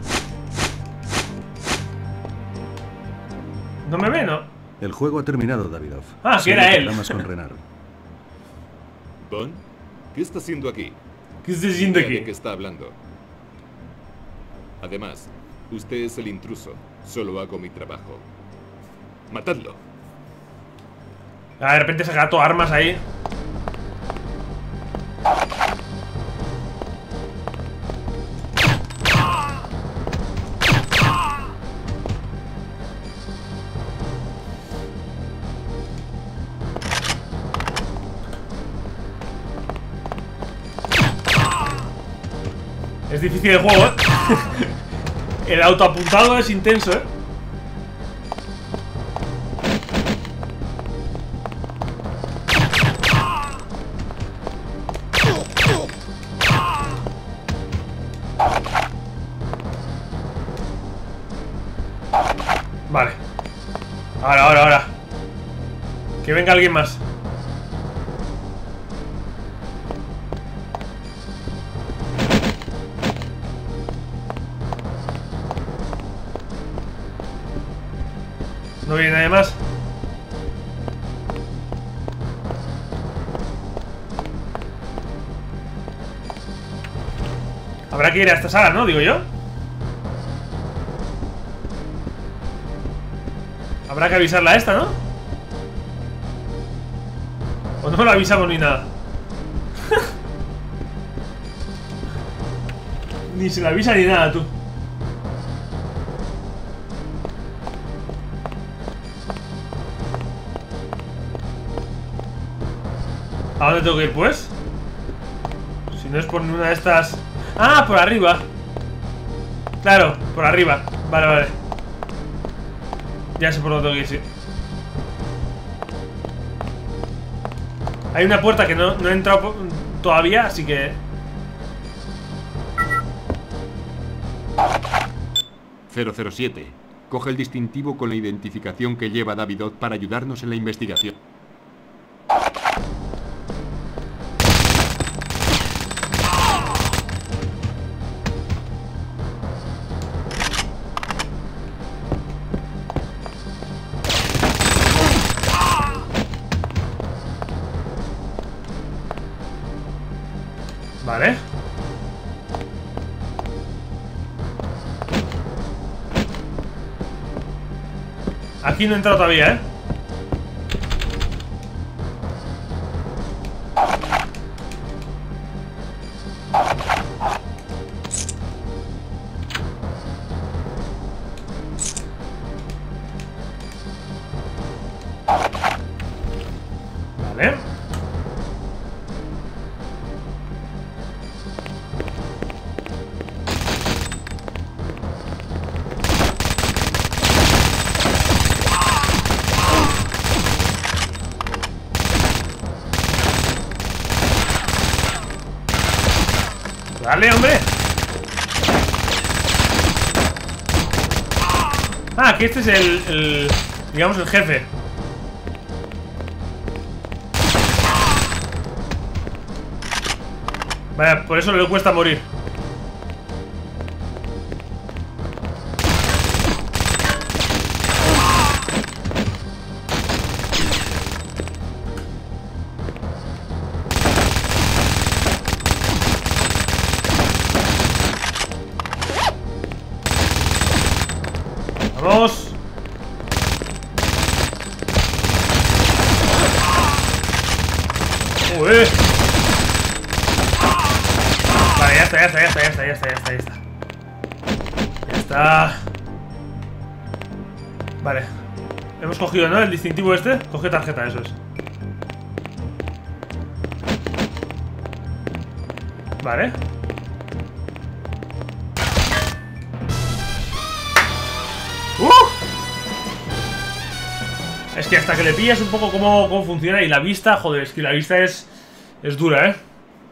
No me ve, ¿no? El juego ha terminado, Davidov. Ah, que Solo era te él. llamas con Renard. ¿Bond? ¿Qué está haciendo aquí? ¿Qué se siente Ni idea aquí? ¿De qué está hablando? Además, usted es el intruso. Solo hago mi trabajo. Matadlo. Ah, de repente saca todo armas ahí. Es difícil el juego, ¿eh? El autoapuntado es intenso, ¿eh? Vale. Ahora. Que venga alguien más. No viene nadie más. Habrá que ir a esta sala, ¿no? Digo yo. Habrá que avisarla a esta, ¿no? O no la avisamos ni nada. Ni se la avisa ni nada, tú. ¿A dónde tengo que ir, pues? Si no es por una de estas... ¡Ah! Por arriba. Claro, por arriba. Vale. Ya sé por dónde tengo que ir, sí. Hay una puerta que no he entrado todavía, así que... 007. Coge el distintivo con la identificación que lleva Davidov para ayudarnos en la investigación. Vale. Aquí no he entrado todavía, ¿eh? Vale. ¡Dale, hombre! Ah, que este es el digamos, el jefe. Vaya, por eso le cuesta morir. ¡Vamos! Vale, ya está. Vale. Hemos cogido, ¿no? El distintivo este. Coge tarjeta, eso es. Vale. Es que hasta que le pillas un poco cómo funciona. Y la vista, joder, es que la vista es dura, ¿eh?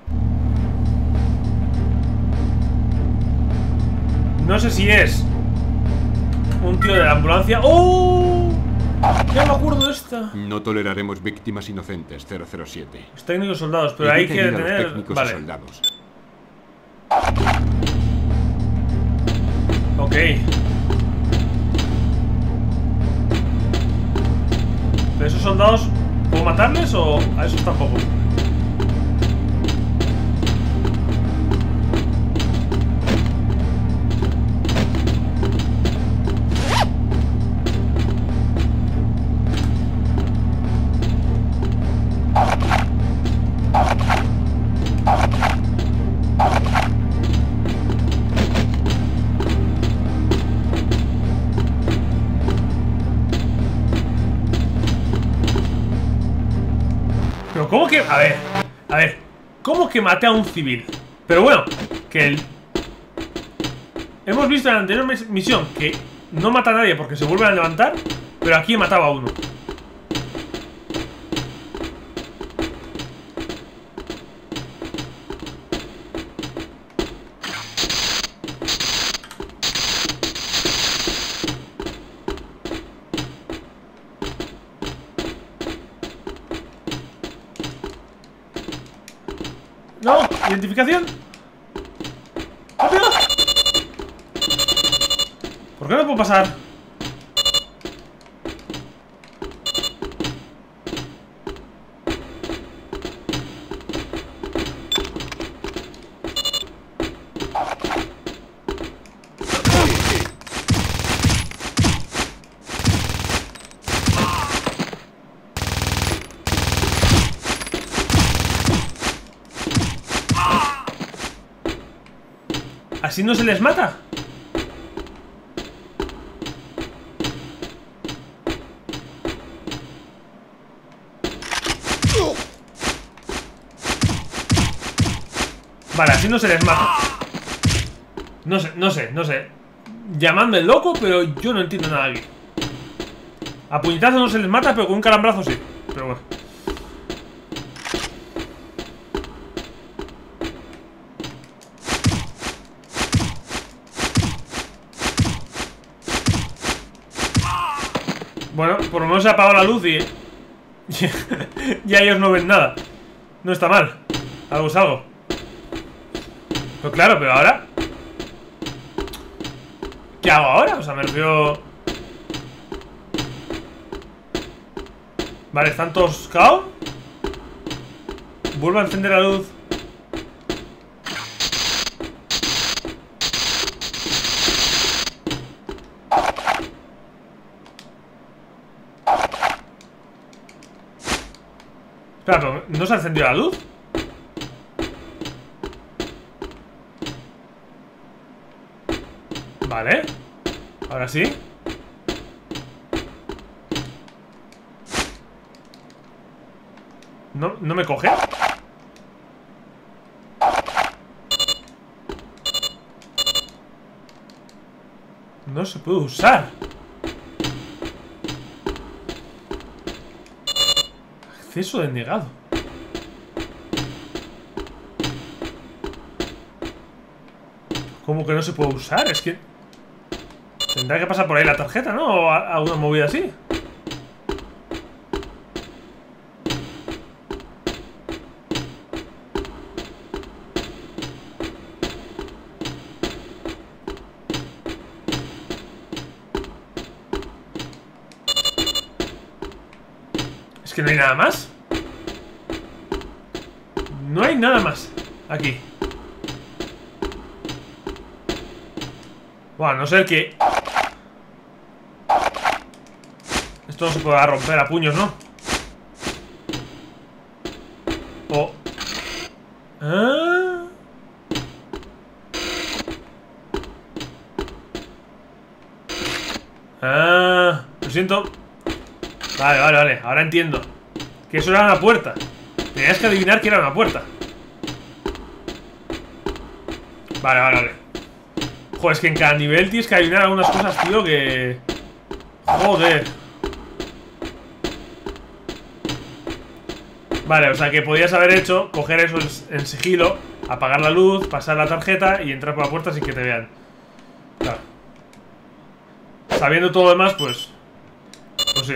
No sé si es un tío de la ambulancia. ¡Oh! Ya me acuerdo de esta. No toleraremos víctimas inocentes, 007. Los técnicos soldados, pero hay que detener. Técnicos vale. y soldados. Ok. ¿Pero esos soldados puedo matarles o a esos tampoco? Pero ¿cómo que...? A ver, ¿cómo que maté a un civil? Pero bueno, que el... Hemos visto en la anterior misión que no mata a nadie porque se vuelven a levantar, pero aquí he matado a uno. No, identificación. ¡Rápido! ¿Por qué no puedo pasar? ¿Así no se les mata? Vale, así no se les mata. No sé. Llamadme loco, pero yo no entiendo nada aquí. A puñetazos no se les mata, pero con un calambrazo sí. Pero bueno. Bueno, por lo menos se ha apagado la luz y... ya ellos no ven nada. No está mal. Algo es algo. Pero claro, pero ahora... ¿Qué hago ahora? O sea, me refiero... Vale, ¿están todos caos? Vuelvo a encender la luz. Espera, pero ¿no se ha encendido la luz? Vale. Ahora sí. ¿No me coge? No se puede usar. Acceso denegado. ¿Cómo que no se puede usar? Es que... Tendrá que pasar por ahí la tarjeta, ¿no? O alguna movida así. Es que no hay nada más. No hay nada más aquí. Bueno, a no ser que... Esto no se podrá romper a puños, ¿no? O... Ah. Ah, lo siento. Vale. Ahora entiendo. Que eso era una puerta. Tenías que adivinar que era una puerta. Vale. Joder, es que en cada nivel tienes que adivinar algunas cosas, tío, que... Joder. Vale, o sea que podías haber hecho coger eso en sigilo, apagar la luz, pasar la tarjeta y entrar por la puerta sin que te vean. Claro. Sabiendo todo lo demás, pues sí.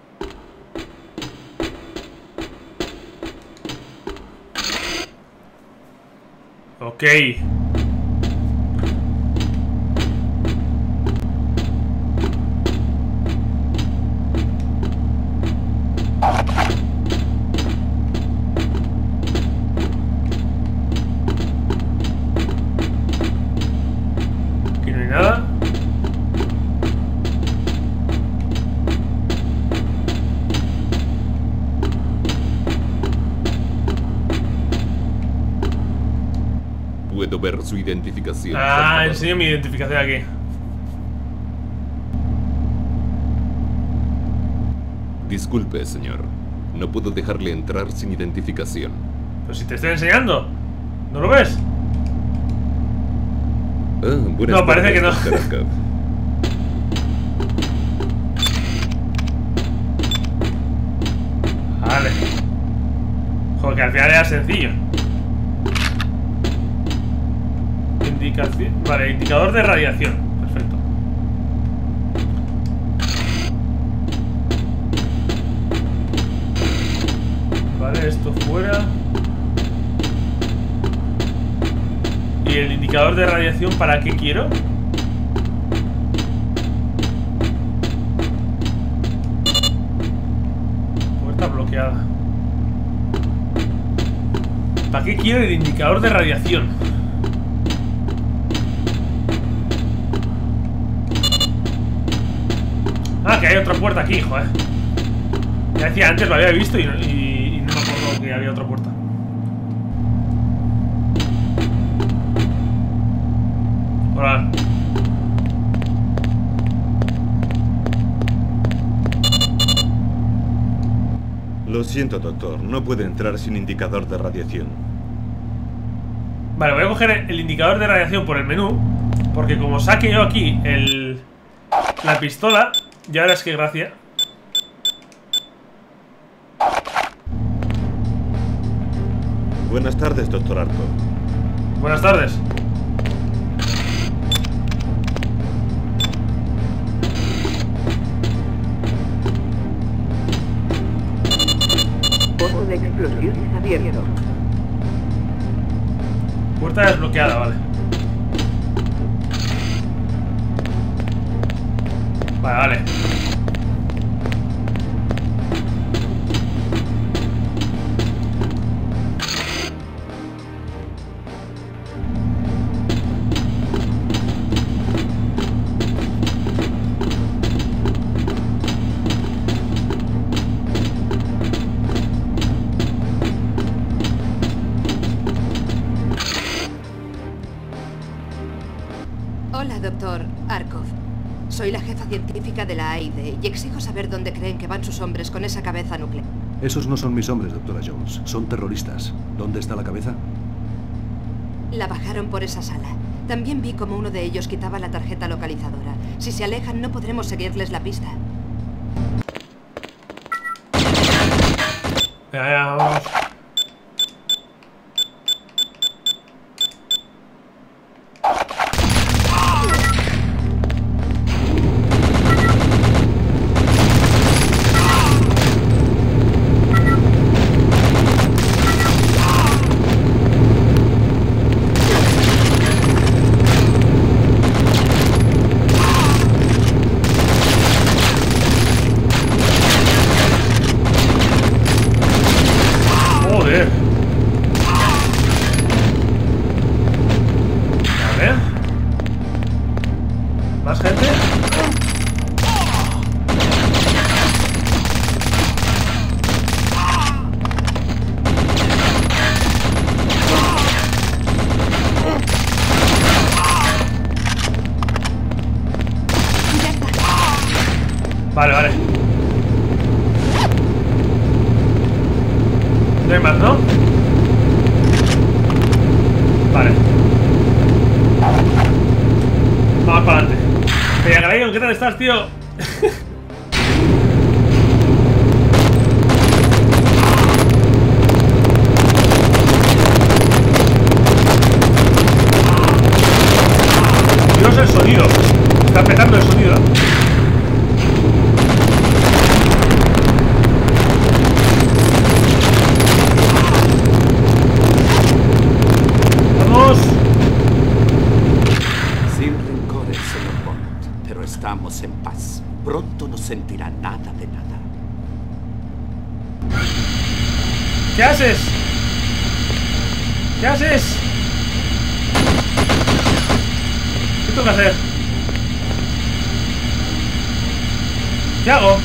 Ok. Aquí no hay nada. Puedo ver su identificación. por Ah, favor. enseño mi identificación aquí. Disculpe, señor. No puedo dejarle entrar sin identificación. Pero si te estoy enseñando. ¿No lo ves? Ah, buenas No, parece tardes, que no. Dr. Arkov. Vale. Joder, que al final era sencillo. Indicación. Vale, indicador de radiación. Perfecto. Vale, esto fuera. ¿Y el indicador de radiación para qué quiero? Puerta bloqueada. ¿Para qué quiero el indicador de radiación? Ah, que hay otra puerta aquí, joder. Ya decía antes, lo había visto y no me acuerdo que había otra puerta. Hola. Lo siento, doctor. No puede entrar sin indicador de radiación. Vale, voy a coger el indicador de radiación por el menú. Porque como saque yo aquí la pistola, ya verás qué gracia. Buenas tardes, doctor Arkov. Buenas tardes. Pozo de explosiones abierto. Puerta desbloqueada, vale. Vale. Hola, doctor Arkov. Soy la jefa científica de la AIDE y exijo saber dónde creen que van sus hombres con esa cabeza nuclear. Esos no son mis hombres, doctora Jones. Son terroristas. ¿Dónde está la cabeza? La bajaron por esa sala. También vi como uno de ellos quitaba la tarjeta localizadora. Si se alejan, no podremos seguirles la pista. Ya, vamos. estás, tío? Dios, el sonido. Está petando el sonido. Vamos. Sin rencores, señor Bond, pero estamos en paz. Pronto no sentirá nada de nada. ¿Qué haces? ¿Qué haces? ¿Qué tengo que hacer? ¿Qué hago?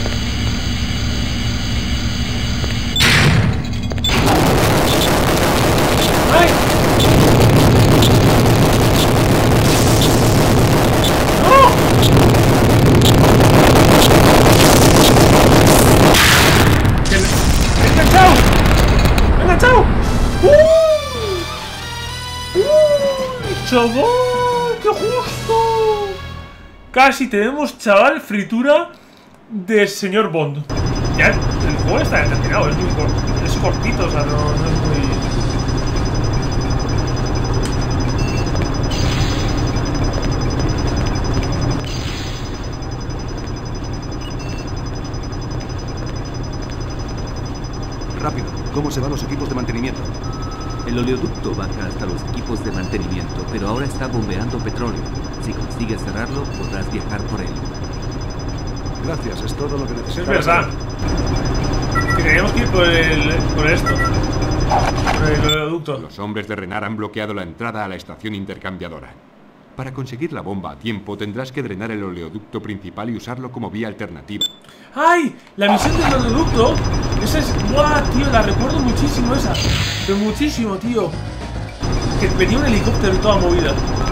¡Ay! ¡No! ¡Me he enganchado! ¡Me he enganchado! ¡Chaval! ¡Qué justo! Casi tenemos, chaval, fritura de señor Bond. Ya, el juego está terminado, es muy corto. Es cortito, o sea, no es muy... Rápido, ¿cómo se van los equipos de mantenimiento? El oleoducto baja hasta los equipos de mantenimiento, pero ahora está bombeando petróleo. Si consigues cerrarlo, podrás viajar por él. Gracias, es todo lo que necesito. Es verdad. Que teníamos que ir por esto. Por el oleoducto. Los hombres de Renard han bloqueado la entrada a la estación intercambiadora. Para conseguir la bomba a tiempo, tendrás que drenar el oleoducto principal y usarlo como vía alternativa. ¡Ay! La misión del oleoducto. Esa es... ¡Buah, tío! La recuerdo muchísimo esa. Pero muchísimo, tío. Que venía un helicóptero y toda movida.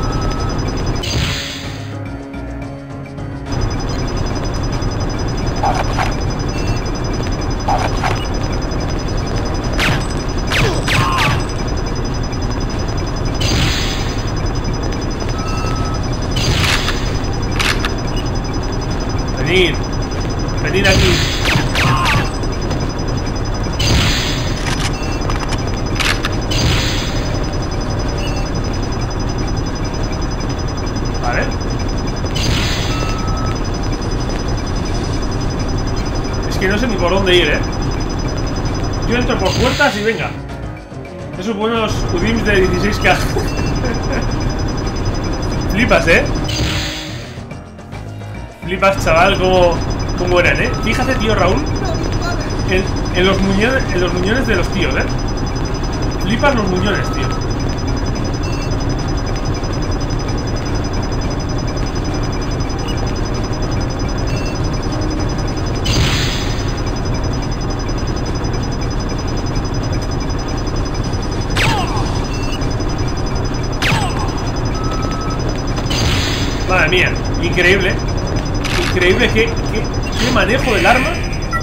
Venid. Venid aquí. Vale. Es que no sé ni por dónde ir, Yo entro por puertas y venga. Esos buenos UDIMs de 16K. Flipas, Flipas, chaval, como eran, Fíjate, tío Raúl, en los muñones de los tíos, Flipas los muñones, tío. Madre mía, increíble. Increíble qué manejo del arma.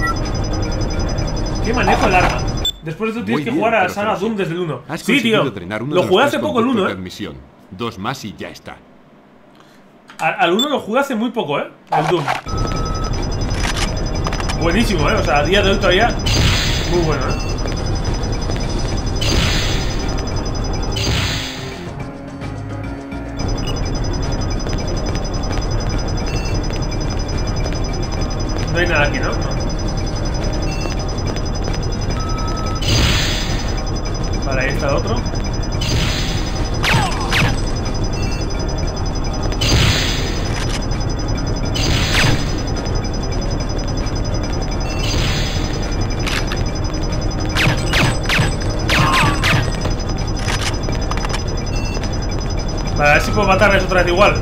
Qué manejo del arma. Después de eso tienes que jugar a la saga Doom desde el 1. Sí, tío. Lo jugué hace poco el 1, Dos más y ya está. Al 1 lo jugué hace muy poco, El Doom. Buenísimo, O sea, a día de hoy todavía muy bueno, No hay nada aquí, ¿no? Vale, ahí está el otro. Vale, a ver si puedo matarles otra vez igual.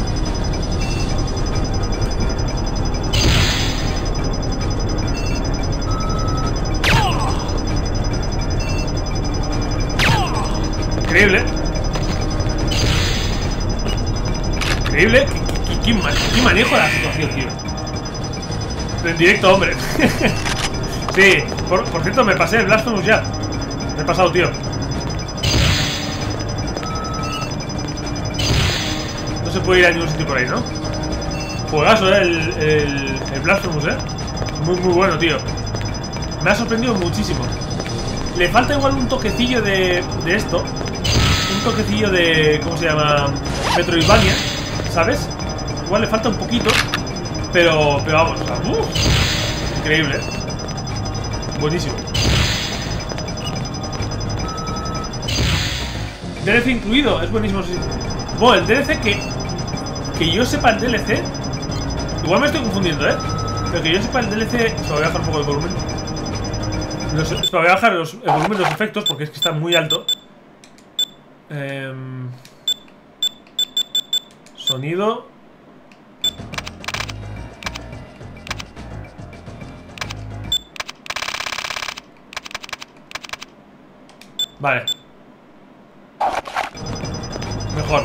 Increíble. Increíble. ¿Qué manejo de la situación, tío? En directo, hombre. Sí. Por cierto, me pasé el Blasphemous ya. Me he pasado, tío. No se puede ir a ningún sitio por ahí, ¿no? Juegazo, el Blasphemous, muy bueno, tío. Me ha sorprendido muchísimo. Le falta igual un toquecillo de esto. Un toquecillo de... ¿cómo se llama? Metroidvania, ¿sabes? Igual le falta un poquito. Pero vamos, o sea, increíble. Buenísimo. DLC incluido, es buenísimo, sí. Bueno, el DLC que yo sepa el DLC. Igual me estoy confundiendo, pero que yo sepa el DLC. Se me voy a bajar un poco el volumen. Se me voy a bajar el volumen de los efectos porque es que está muy alto. Sonido. Vale. Mejor.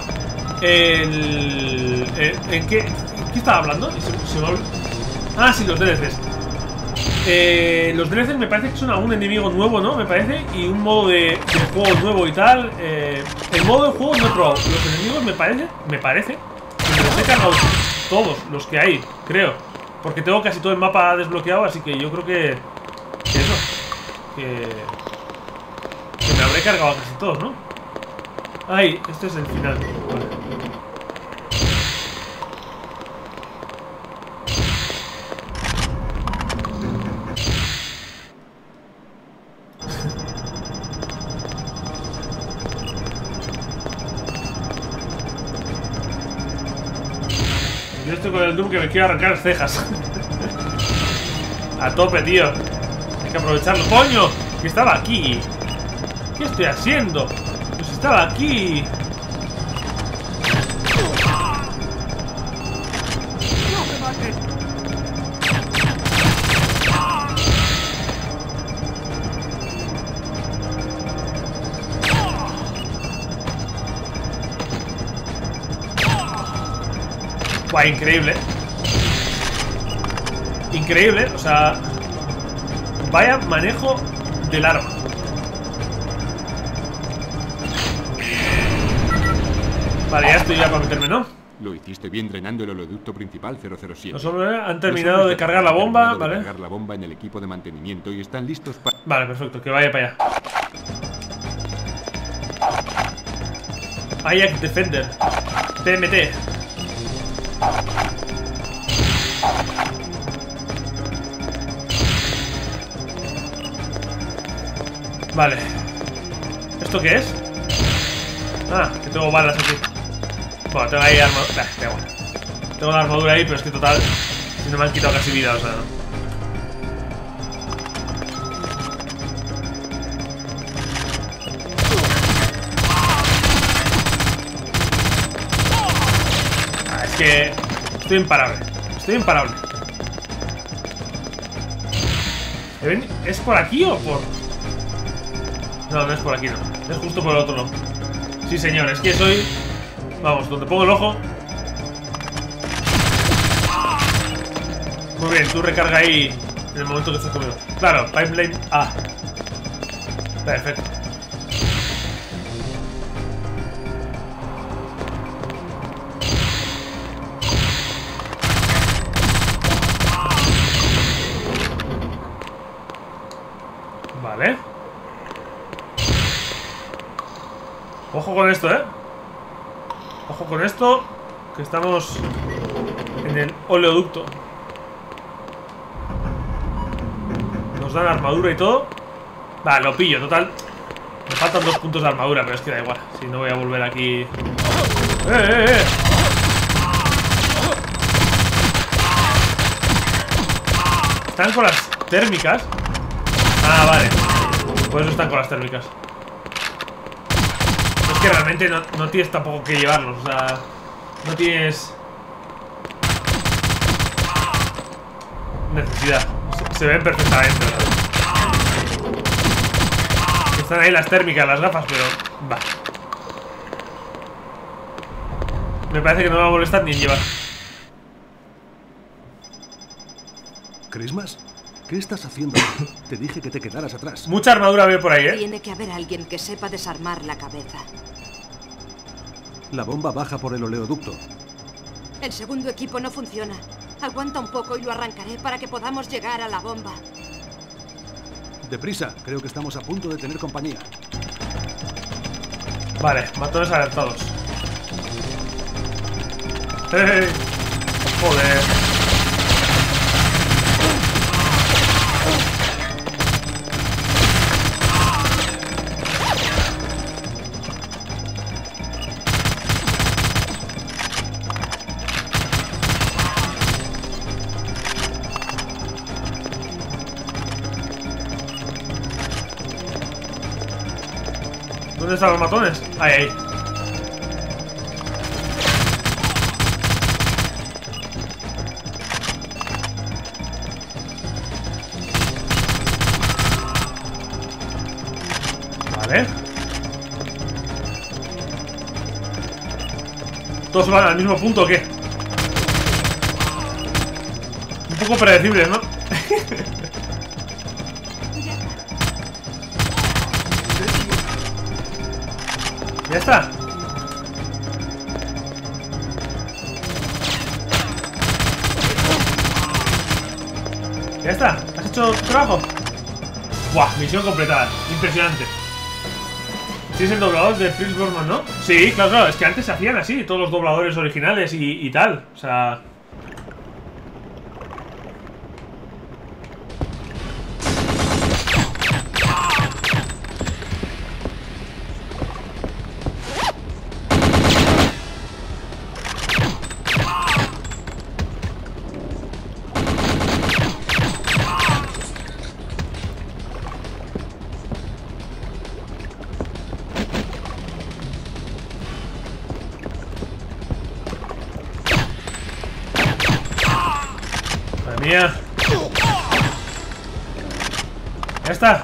¿En qué estaba hablando? Ah, sí, los DLCs. Los DLCs me parece que son a un enemigo nuevo, ¿no? Me parece. Y un modo de juego nuevo y tal. El modo de juego no he probado. Los enemigos me parece que me los he cargado todos los que hay, creo. Porque tengo casi todo el mapa desbloqueado, así que yo creo que eso. Que me habré cargado casi todos, ¿no? Ay, este es el final. Vale. Yo estoy con el Doom que me quiero arrancar las cejas. A tope, tío. Hay que aprovecharlo. ¡Coño! Que estaba aquí. ¿Qué estoy haciendo? Pues estaba aquí. ¡No me mates! Guau, increíble. Increíble, o sea, vaya manejo del arma. Vale, ya estoy ya para meterme, ¿no? Lo hiciste bien drenando el oleoducto principal 007. Los hombres han terminado de cargar la bomba, ¿vale? Cargar la bomba en el equipo de mantenimiento y están listos para... Vale, perfecto, que vaya para allá. Ajax Defender PMT. Vale. ¿Esto qué es? Ah, que tengo balas aquí. Bueno, tengo ahí armadura. Tengo la armadura ahí, pero es que total, no me han quitado casi vida, o sea, ¿no? Es que estoy imparable. Estoy imparable. ¿Es por aquí o por...? No, no es por aquí, no. Es justo por el otro lado. Sí, señor, es que soy... Vamos, donde pongo el ojo. Muy bien, tú recarga ahí en el momento que estás conmigo. Claro, pipeline A. Perfecto. Vale. Ojo con esto, Ojo con esto, que estamos en el oleoducto. Nos dan armadura y todo. Vale, lo pillo, total. Me faltan 2 puntos de armadura, pero es que da igual. Si no voy a volver aquí. ¿Están con las térmicas? Ah, vale. Por eso están con las térmicas. Es que realmente no tienes tampoco que llevarlos. O sea, no tienes necesidad. Se ven perfectamente, ¿verdad? Están ahí las térmicas, las gafas, pero... Va. Me parece que no me va a molestar ni en llevar. ¿Christmas? ¿Qué estás haciendo? Te dije que te quedaras atrás. Mucha armadura veo por ahí, Tiene que haber alguien que sepa desarmar la cabeza. La bomba baja por el oleoducto. El segundo equipo no funciona. Aguanta un poco y lo arrancaré para que podamos llegar a la bomba. Deprisa, creo que estamos a punto de tener compañía. Vale, matones alertados. ¡Hey! Joder. ¿Dónde están los matones? Ahí, ahí. Vale. ¿Todos van al mismo punto o qué? Un poco predecible, ¿no? Ya está. Ya está. ¿Has hecho tu trabajo? Buah, misión completada. Impresionante. Sí, es el doblador de Fritz Bormann, ¿no? Sí, claro, claro. Es que antes se hacían así, todos los dobladores originales y tal. O sea... Mía. Ya está.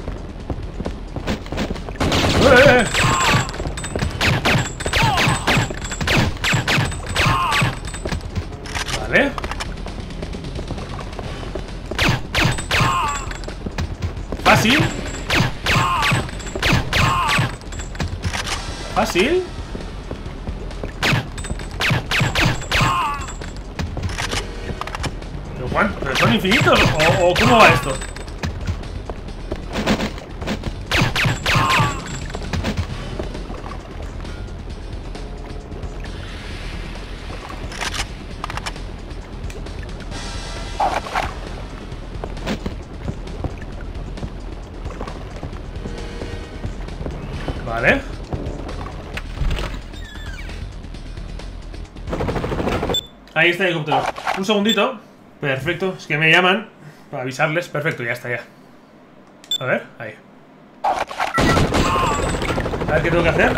Vale. Fácil. Fácil. ¿Pero son infinitos? ¿O cómo va esto? Vale. Ahí está el helicóptero. Un segundito. Perfecto, es que me llaman para avisarles. Perfecto, ya está, ya. A ver, ahí. A ver qué tengo que hacer.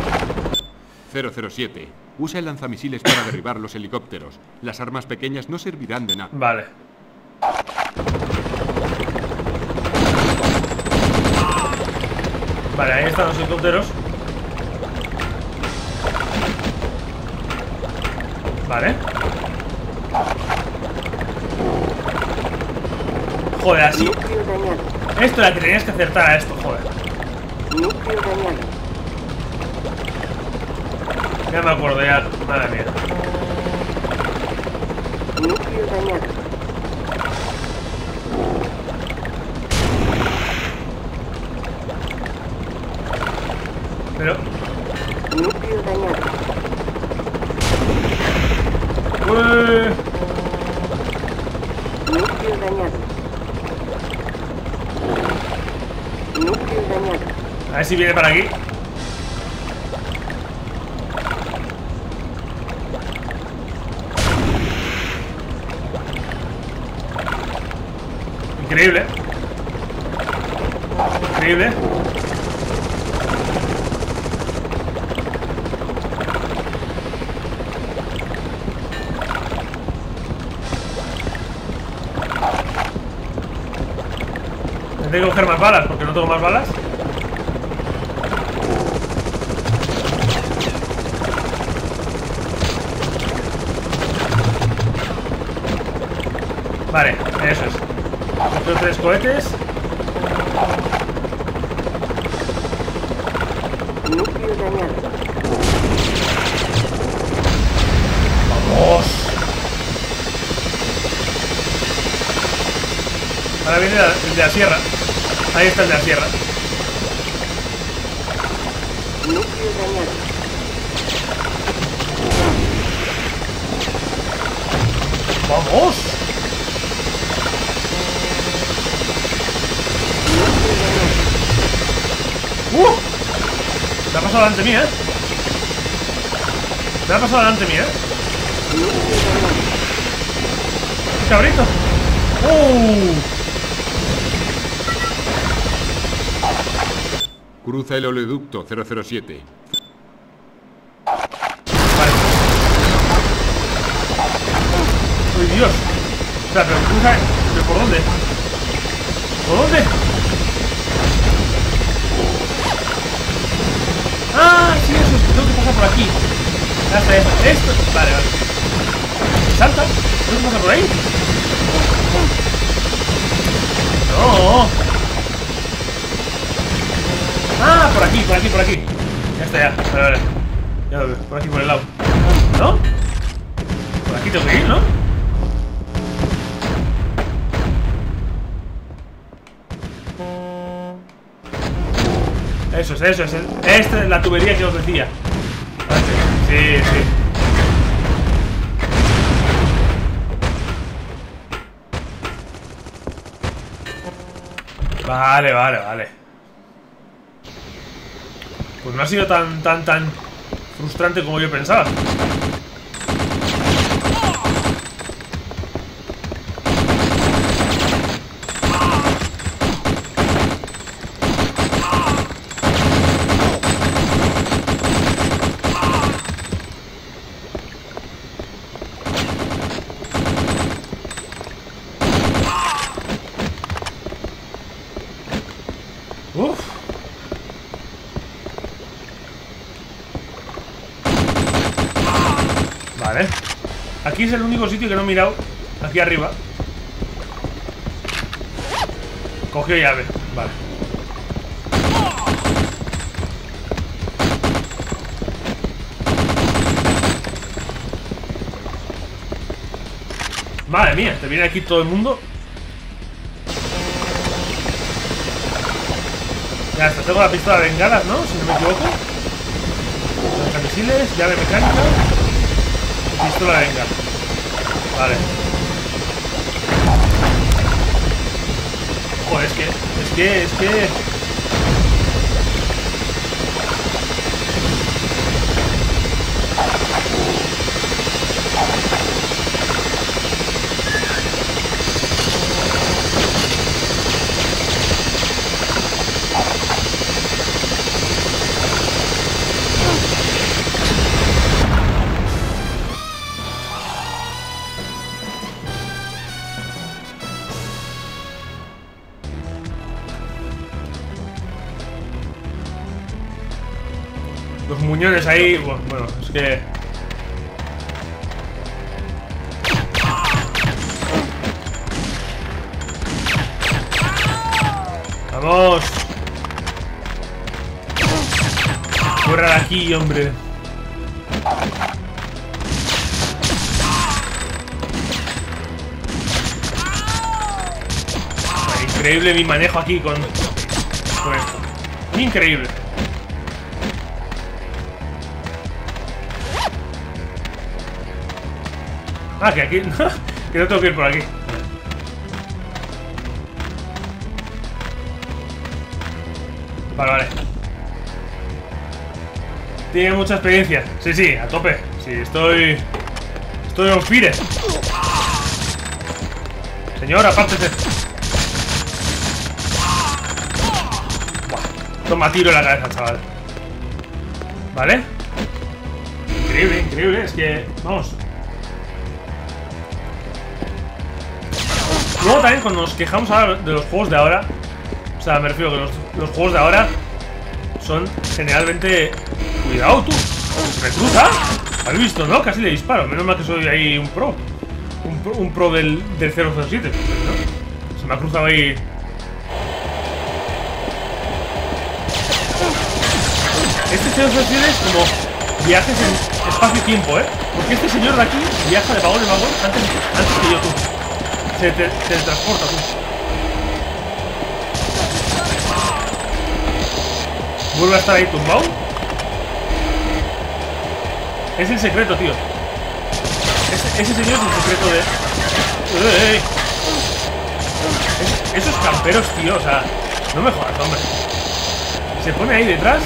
007. Usa el lanzamisiles para derribar los helicópteros. Las armas pequeñas no servirán de nada. Vale. Vale, ahí están los helicópteros. Vale. Joder, así. Esto era que tenías que acertar a esto, joder. Ya me acuerdo, ya. Madre mía. Pero... A ver si viene para aquí. Increíble. Increíble. Tendré que coger más balas porque no tengo más balas. Vale, eso es. Cogido 3 cohetes. ¡Vamos! Ahora viene el de la sierra. Ahí está el de la sierra. Núcleo dañado. ¡Vamos! Me ha pasado delante mía, ¿eh? Me ha pasado delante mía, ¿eh? ¡Qué cabrito! Cruza el oleoducto 007. Vale. ¡Uy, Dios! Espera, pero cruza... ¿Pero por dónde? ¿Por dónde? ¡Ah! Sí, eso es. Tengo que pasar por aquí. Ya está, esto. Vale, vale. ¿Salta? ¿Tengo que pasar por ahí? No. Ah, por aquí, por aquí, por aquí. Ya está, ya. Vale, vale. Ya lo veo. Por aquí, por el lado. ¿No? Por aquí tengo que ir, ¿no? Eso es, eso es. Esta es la tubería que os decía. Sí, sí. Vale, vale, vale. Pues no ha sido tan frustrante como yo pensaba. Uf. Vale. Aquí es el único sitio que no he mirado. Aquí arriba. Cogió llave. Vale. Madre mía, te viene aquí todo el mundo. Ya está, tengo la pistola de bengalas, ¿no? Si no me equivoco. Lanzamisiles, llave mecánica. Pistola de bengalas. Vale. Joder, es que... Los muñones ahí... Bueno, es que... ¡Vamos! ¡Fuera de aquí, hombre! Increíble mi manejo aquí con esto. Increíble. Ah, que aquí... que no tengo que ir por aquí. Vale, vale. Tiene mucha experiencia. Sí, sí, a tope. Sí, estoy on fire. Señor, apártese. Buah, toma tiro en la cabeza, chaval. Vale. Increíble, increíble. Es que... Vamos. Luego también cuando nos quejamos ahora de los juegos de ahora, o sea, me refiero que los juegos de ahora son generalmente... Cuidado tú, me cruza. ¿Has visto, no? Casi le disparo. Menos mal que soy ahí un pro. Un pro del 007, ¿no? Se me ha cruzado ahí. Este 007 es como viajes en espacio-tiempo, ¿eh? Porque este señor de aquí viaja de vagón en vagón antes que yo, tú. Se transporta, tú. Vuelve a estar ahí tumbado. Es el secreto, tío. Ese señor es el secreto de... Esos camperos, tío, o sea... No me jodas, hombre. Se pone ahí detrás.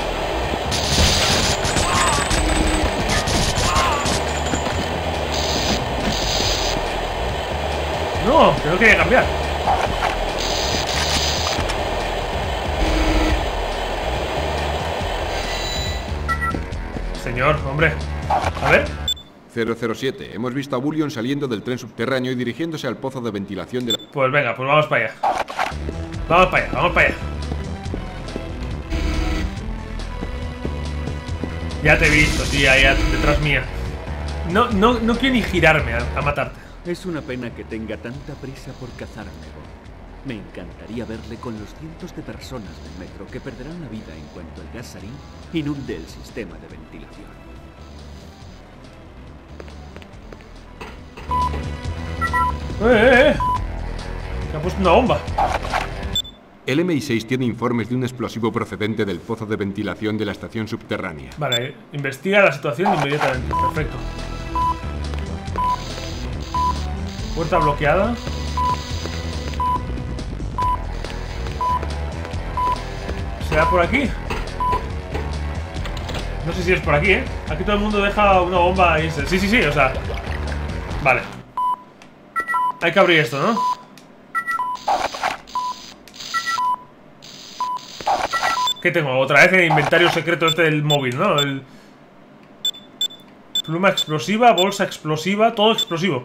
No, que no quería cambiar. Señor, hombre. A ver. 007. Hemos visto a Bullion saliendo del tren subterráneo y dirigiéndose al pozo de ventilación de la... Pues venga, pues vamos para allá. Vamos para allá, vamos para allá. Ya te he visto, tía, ya detrás mía. No quiero ni girarme a matarte. Es una pena que tenga tanta prisa por cazarme, Bond. Me encantaría verle con los cientos de personas del metro que perderán la vida en cuanto el gas sarín inunde el sistema de ventilación. Se ha puesto una bomba. El MI6 tiene informes de un explosivo procedente del pozo de ventilación de la estación subterránea. Vale, investiga la situación inmediatamente. Perfecto. Puerta bloqueada. ¿Será por aquí? No sé si es por aquí, ¿eh? Aquí todo el mundo deja una bomba y... Sí, o sea... Vale. Hay que abrir esto, ¿no? ¿Qué tengo? Otra vez el inventario secreto este del móvil, ¿no? El... Pluma explosiva, bolsa explosiva, todo explosivo.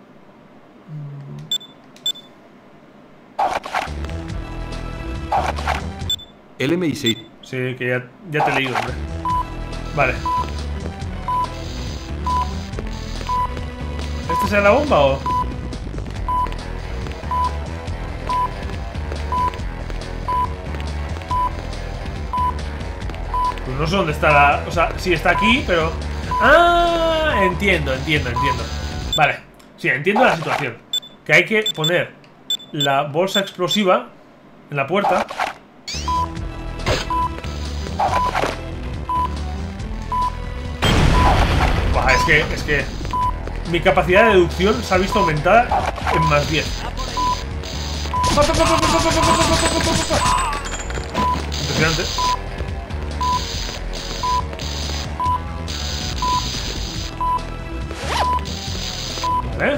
El MI6... Sí, que ya te he leído, hombre. Vale. ¿Esta será la bomba o...? Pues no sé dónde está la... O sea, sí está aquí, pero... ¡Ah! Entiendo. Vale. Sí, entiendo la situación. Que hay que poner la bolsa explosiva en la puerta. Buah, es que mi capacidad de deducción se ha visto aumentada en más 10. Impresionante. Vale.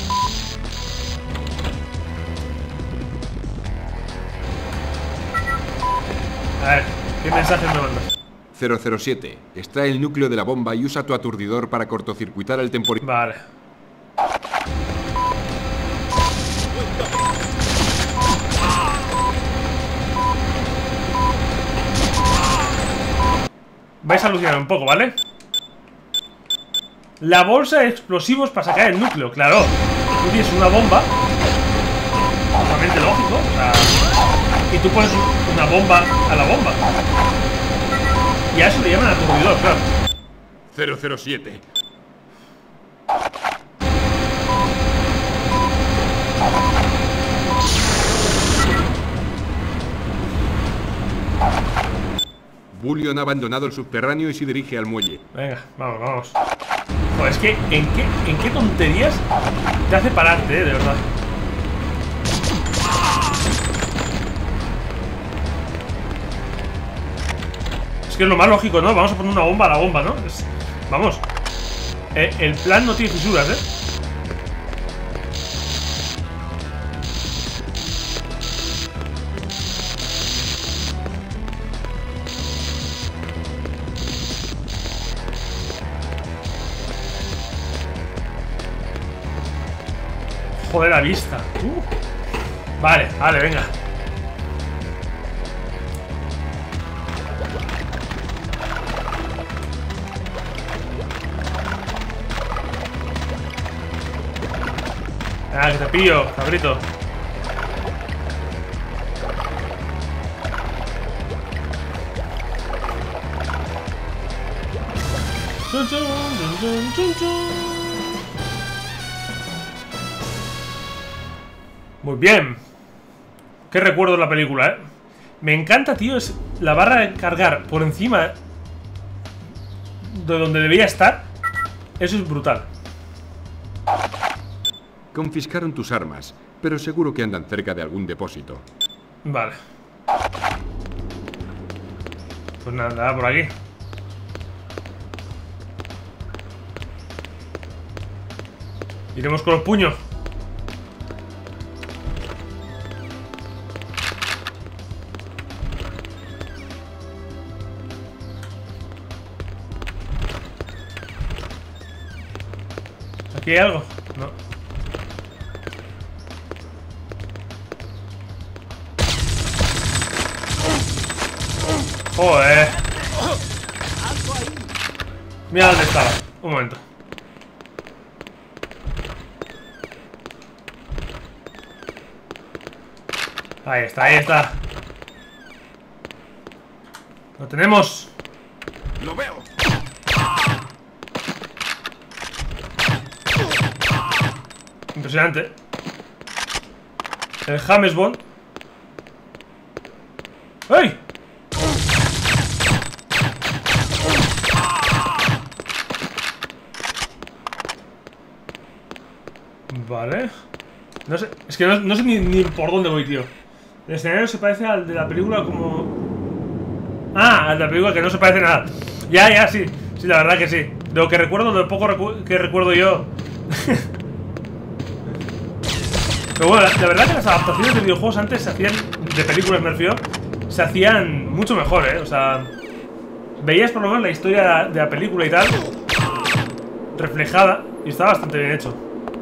A ver, ¿qué mensaje me mandas? 007. Extrae el núcleo de la bomba y usa tu aturdidor para cortocircuitar el temporizador. Vale. Vais a alucinar un poco, ¿vale? La bolsa de explosivos para sacar el núcleo, claro. Tú tienes una bomba. Totalmente lógico. O sea, y tú pones una bomba a la bomba. Y a eso le llaman aturdidor, claro. 007. Bullion ha abandonado el subterráneo y se dirige al muelle. Venga, vamos. Joder, es que ¿en qué tonterías te hace pararte, de verdad? Es que es lo más lógico, ¿no? Vamos a poner una bomba a la bomba, ¿no? Vamos. El plan no tiene fisuras, ¿eh? Joder, la vista. Vale, venga. Ah, que te pillo, cabrito. Chun, chun, chun, chun, chun. Muy bien. Qué recuerdo de la película, ¿eh? Me encanta, tío, es la barra de cargar por encima de donde debía estar. Eso es brutal. Confiscaron tus armas, pero seguro que andan cerca de algún depósito. Vale. Pues nada, por aquí. Iremos con los puños. ¿Aquí hay algo? No. Joder. Mira dónde estaba. Un momento. Ahí está, ahí está. Lo tenemos. ¡Lo veo! Impresionante. El James Bond. ¡Ay! Vale. No sé, es que no sé ni por dónde voy, tío. El escenario se parece al de la película como... Ah, al de la película que no se parece nada. Ya, sí. Sí, la verdad que sí. De lo que recuerdo, de lo poco que recuerdo yo. Pero bueno, la verdad que las adaptaciones de videojuegos antes se hacían... De películas me refiero. Se hacían mucho mejor, o sea... Veías por lo menos la historia de la película y tal reflejada. Y estaba bastante bien hecho.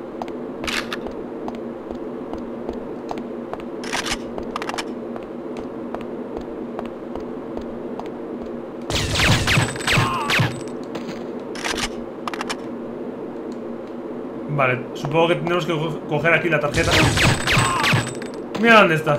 Vale, supongo que tenemos que coger aquí la tarjeta. Mira dónde está.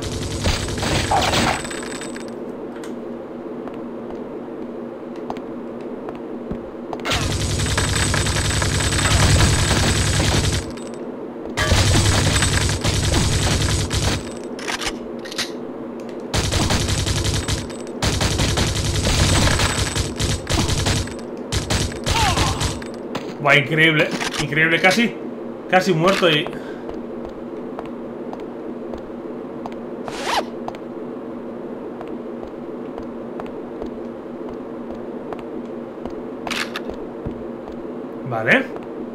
Buah, increíble, increíble, casi muerto y... Vale.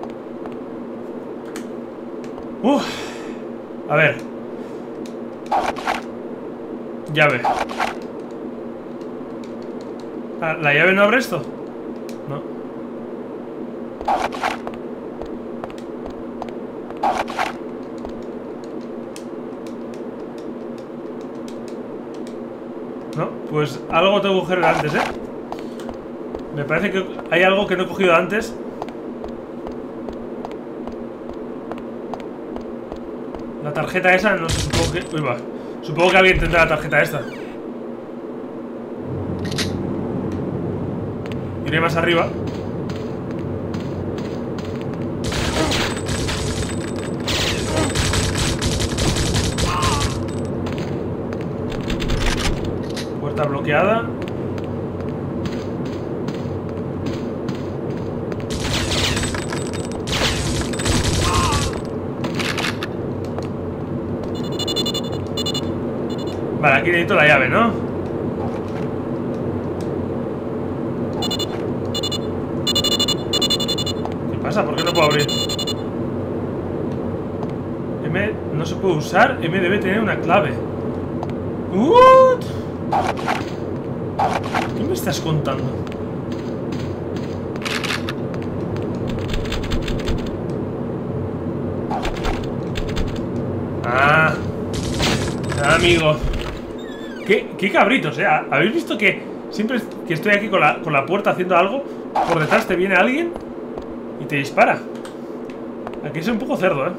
A ver. Llave. ¿La llave no abre esto? No. No, pues algo tengo que coger antes, Me parece que hay algo que no he cogido antes. La tarjeta esa, no sé, supongo que... Uy, va. Supongo que alguien tendrá la tarjeta esta. Iré más arriba. Puerta bloqueada. Vale, aquí necesito la llave, ¿no? ¿Qué pasa? ¿Por qué no puedo abrir? M no se puede usar. M debe tener una clave. ¿What? ¿Qué me estás contando? Ah, amigo. ¿Qué cabritos, ¿Habéis visto que siempre que estoy aquí con la puerta haciendo algo, por detrás te viene alguien y te dispara? Aquí soy un poco cerdo,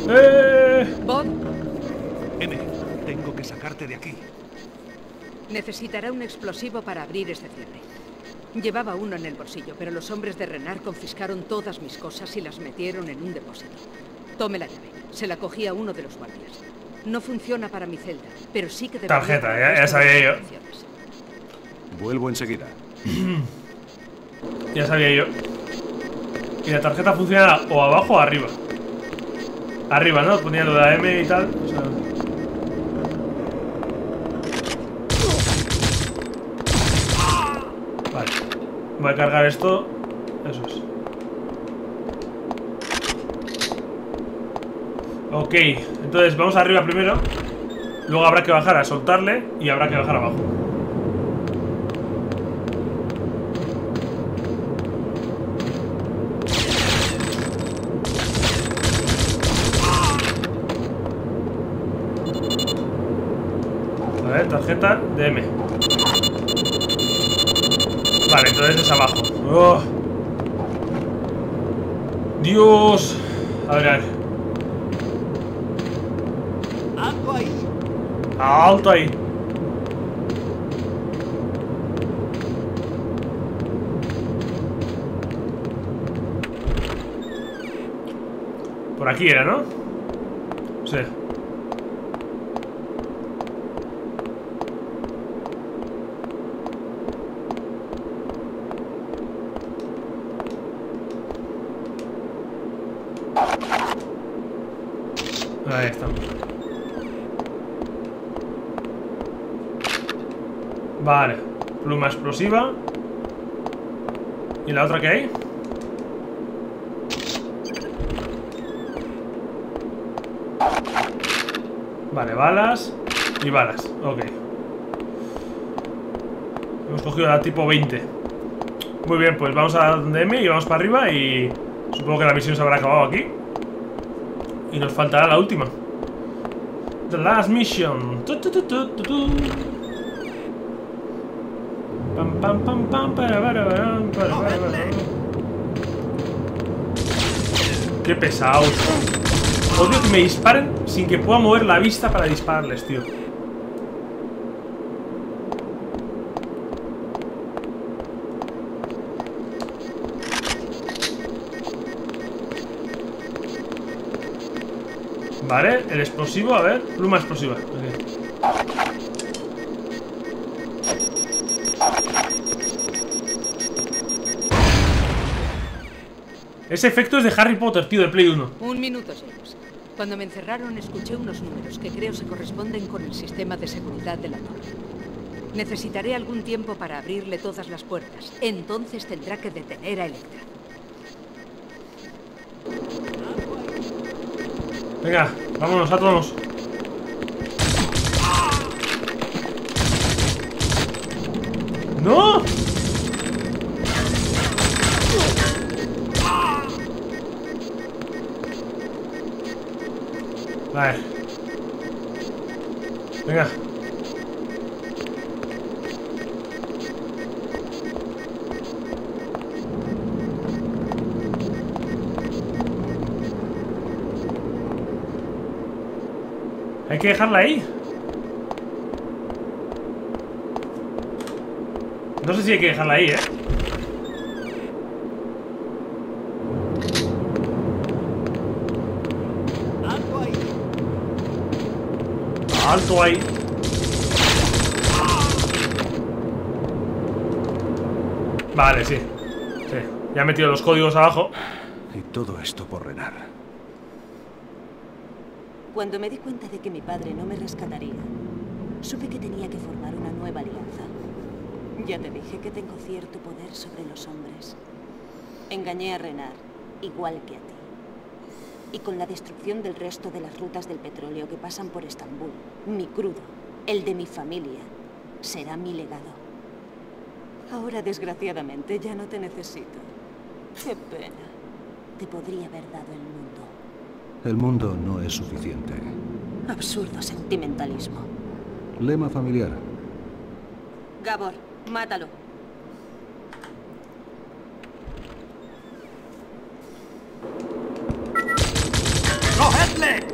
Bond, M, tengo que sacarte de aquí. necesitará un explosivo para abrir este cierre. Llevaba uno en el bolsillo, pero los hombres de Renard confiscaron todas mis cosas y las metieron en un depósito. Tome la llave. Se la cogí a uno de los guardias. No funciona para mi celda, pero sí que debería... Tarjeta, ya sabía yo. Vuelvo enseguida. Ya sabía yo. Y la tarjeta funciona o abajo o arriba. Arriba, ¿no? Ponía lo de la M y tal. O sea... Vale. Voy a cargar esto. Eso es. Ok. Entonces vamos arriba primero. Luego habrá que bajar a soltarle. Y habrá que bajar abajo. A ver, tarjeta de M. Vale, entonces es abajo. Oh. Dios. A ver. ¡Alto ahí! Alto ahí. Por aquí era, ¿no? Sí. Ahí estamos. Vale. Pluma explosiva. ¿Y la otra qué hay? Vale, balas. Y balas, ok. Hemos cogido la tipo 20. Muy bien, pues vamos a donde M y vamos para arriba. Y supongo que la misión se habrá acabado aquí. Y nos faltará la última. The last mission. Pam, pam, pam, pam, para. Qué pesados. Odio que me disparen sin que pueda mover la vista para dispararles, tío. Vale, el explosivo, a ver, pluma explosiva. Okay. Ese efecto es de Harry Potter, tío, de Play 1. Un minuto, James. Cuando me encerraron escuché unos números que creo se corresponden con el sistema de seguridad de la torre. Necesitaré algún tiempo para abrirle todas las puertas. Entonces tendrá que detener a Electra. Venga, vámonos, vámonos. ¡No! A ver. Venga. Hay que dejarla ahí. No sé si hay que dejarla ahí, ¡Alto ahí! Alto ahí. Vale, sí. Sí. Ya he metido los códigos abajo. Y todo esto por Renard. Cuando me di cuenta de que mi padre no me rescataría, supe que tenía que formar una nueva alianza. Ya te dije que tengo cierto poder sobre los hombres. Engañé a Renard, igual que a ti. Y con la destrucción del resto de las rutas del petróleo que pasan por Estambul, mi crudo, el de mi familia, será mi legado. Ahora, desgraciadamente, ya no te necesito. Qué pena. Te podría haber dado el mundo. El mundo no es suficiente. Absurdo sentimentalismo. Lema familiar. Gabor, mátalo. ¡Cogedle!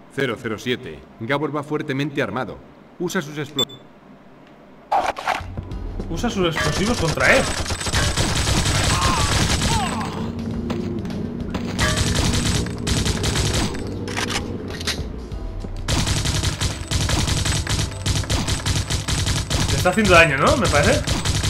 007. Gabor va fuertemente armado. Usa sus explosivos. Usa sus explosivos contra él. Le está haciendo daño, ¿no? Me parece.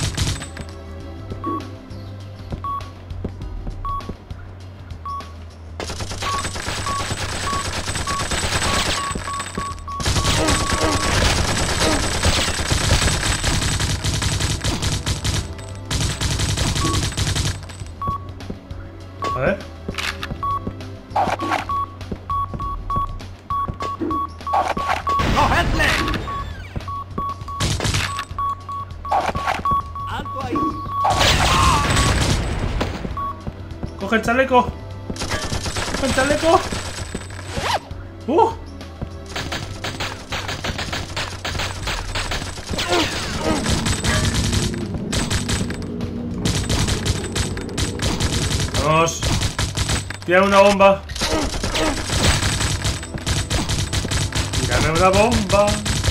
A ver. ¡Cogedle! ¡Alto ahí! Coge el chaleco. Coge el chaleco. Vamos. Tírame una bomba. Tírame una bomba.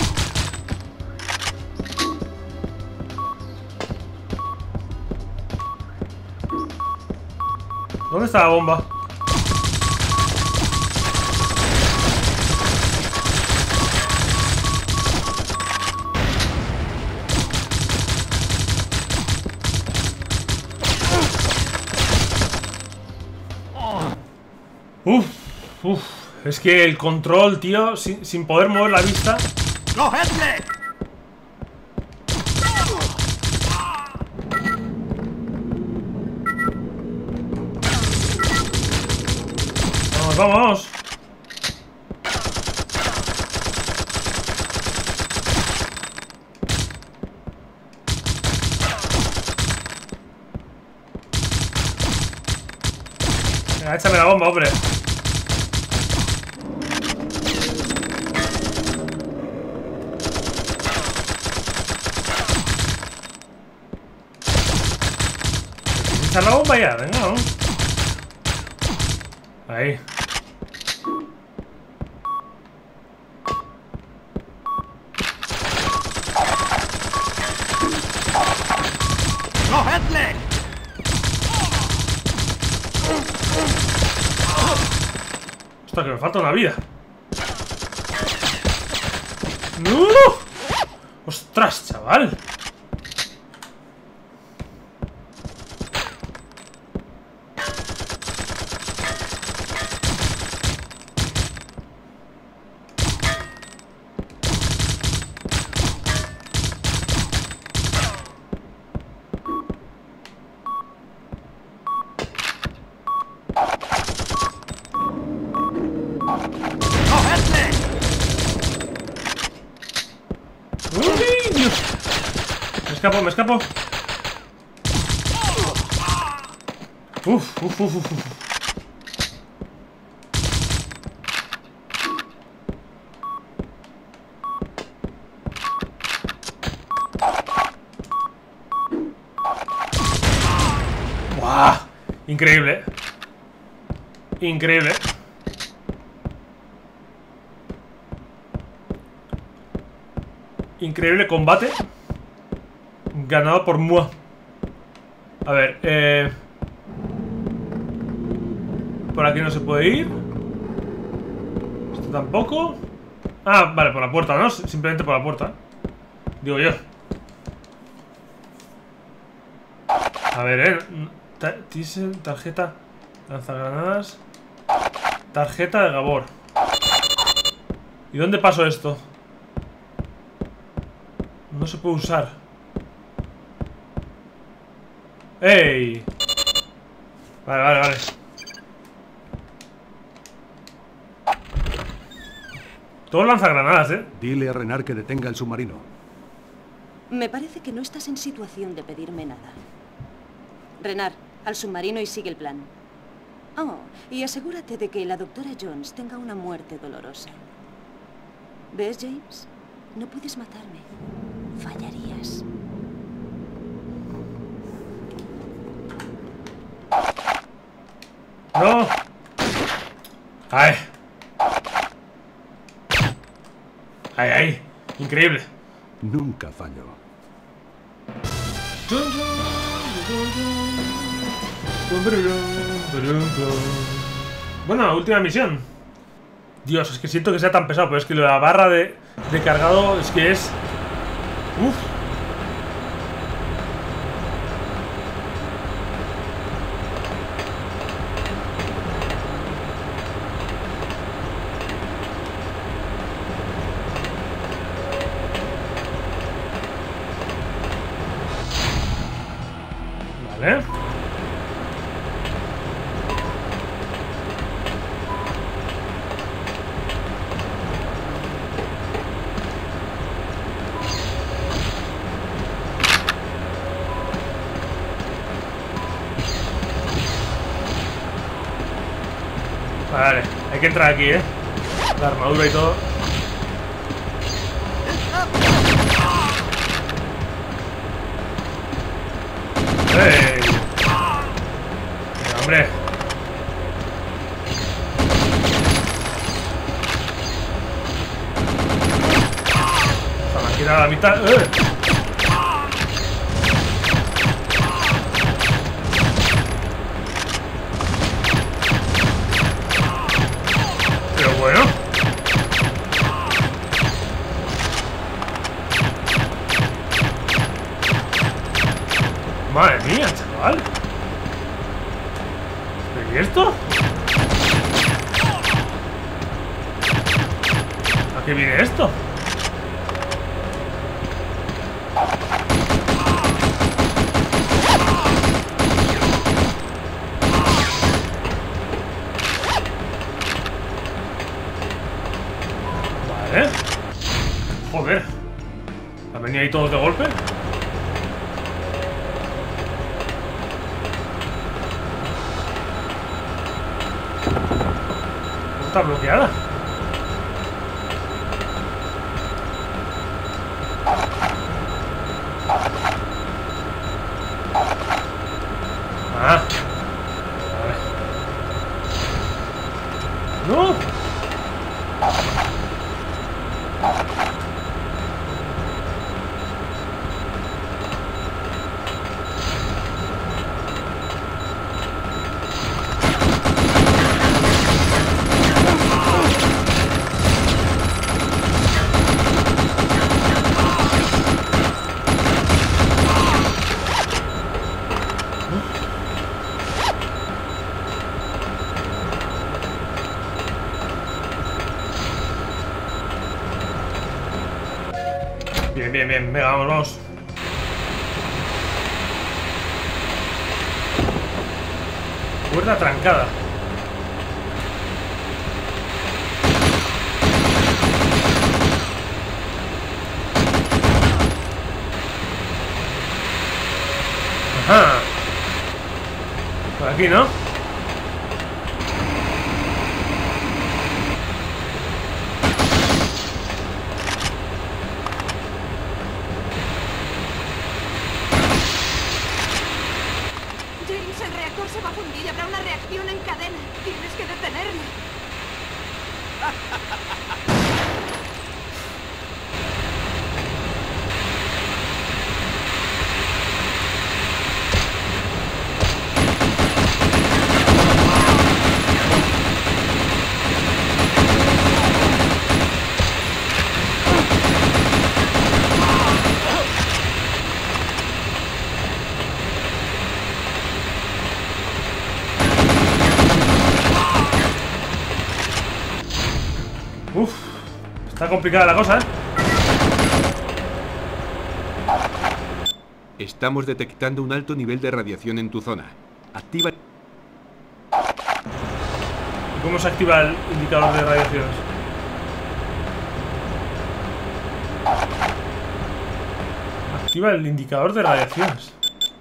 ¿Dónde está la bomba? Es que el control, tío, sin poder mover la vista. ¡Cogedle! Vamos, vamos. Venga, échame la bomba, hombre. Echar la bomba ya, venga, ¿no? Ahí. ¡Cogedle! Ostras, que me falta una vida. ¡No! ¡Ostras, chaval! ¡Uy, Dios! Me escapo, me escapo. Uf. ¡Buah! Increíble. Increíble. Increíble combate. Ganado por moi. A ver, por aquí no se puede ir. Esto tampoco. Ah, vale, por la puerta, ¿no? Simplemente por la puerta. Digo yo. A ver, tarjeta. Lanzagranadas. Tarjeta de Gabor. ¿Y dónde paso esto? No se puede usar. ¡Ey! Vale. Todo lanzagranadas, ¿eh? Dile a Renard que detenga el submarino. Me parece que no estás en situación de pedirme nada. Renard, al submarino y sigue el plan. Oh, y asegúrate de que la doctora Jones tenga una muerte dolorosa. ¿Ves, James? No puedes matarme. Fallarías. ¡No! ¡Ay! Ahí, ahí. Increíble. Nunca falló. Bueno, última misión. Dios, es que siento que sea tan pesado, pero es que la barra de cargado es que es... Uf. Vale. Vale, hay que entrar aquí, la armadura y todo. ¡Ey! Venga, hombre. Se me ha quitado la mitad. Pero bueno. Madre mía, chaval. ¿Y esto? ¿A qué viene esto? Vale. Joder. ¿Han venido ahí todos de golpe? Está bloqueada. Ah. Vale. No. Bien, bien, bien. Venga, vamos, vamos. Puerta trancada. Ajá. Por aquí, ¿no? James, el reactor se va a fundir y habrá una reacción en cadena. Tienes que detenerlo. Uf, está complicada la cosa, ¿eh? Estamos detectando un alto nivel de radiación en tu zona. Activa... ¿Cómo se activa el indicador de radiaciones? Activa el indicador de radiaciones.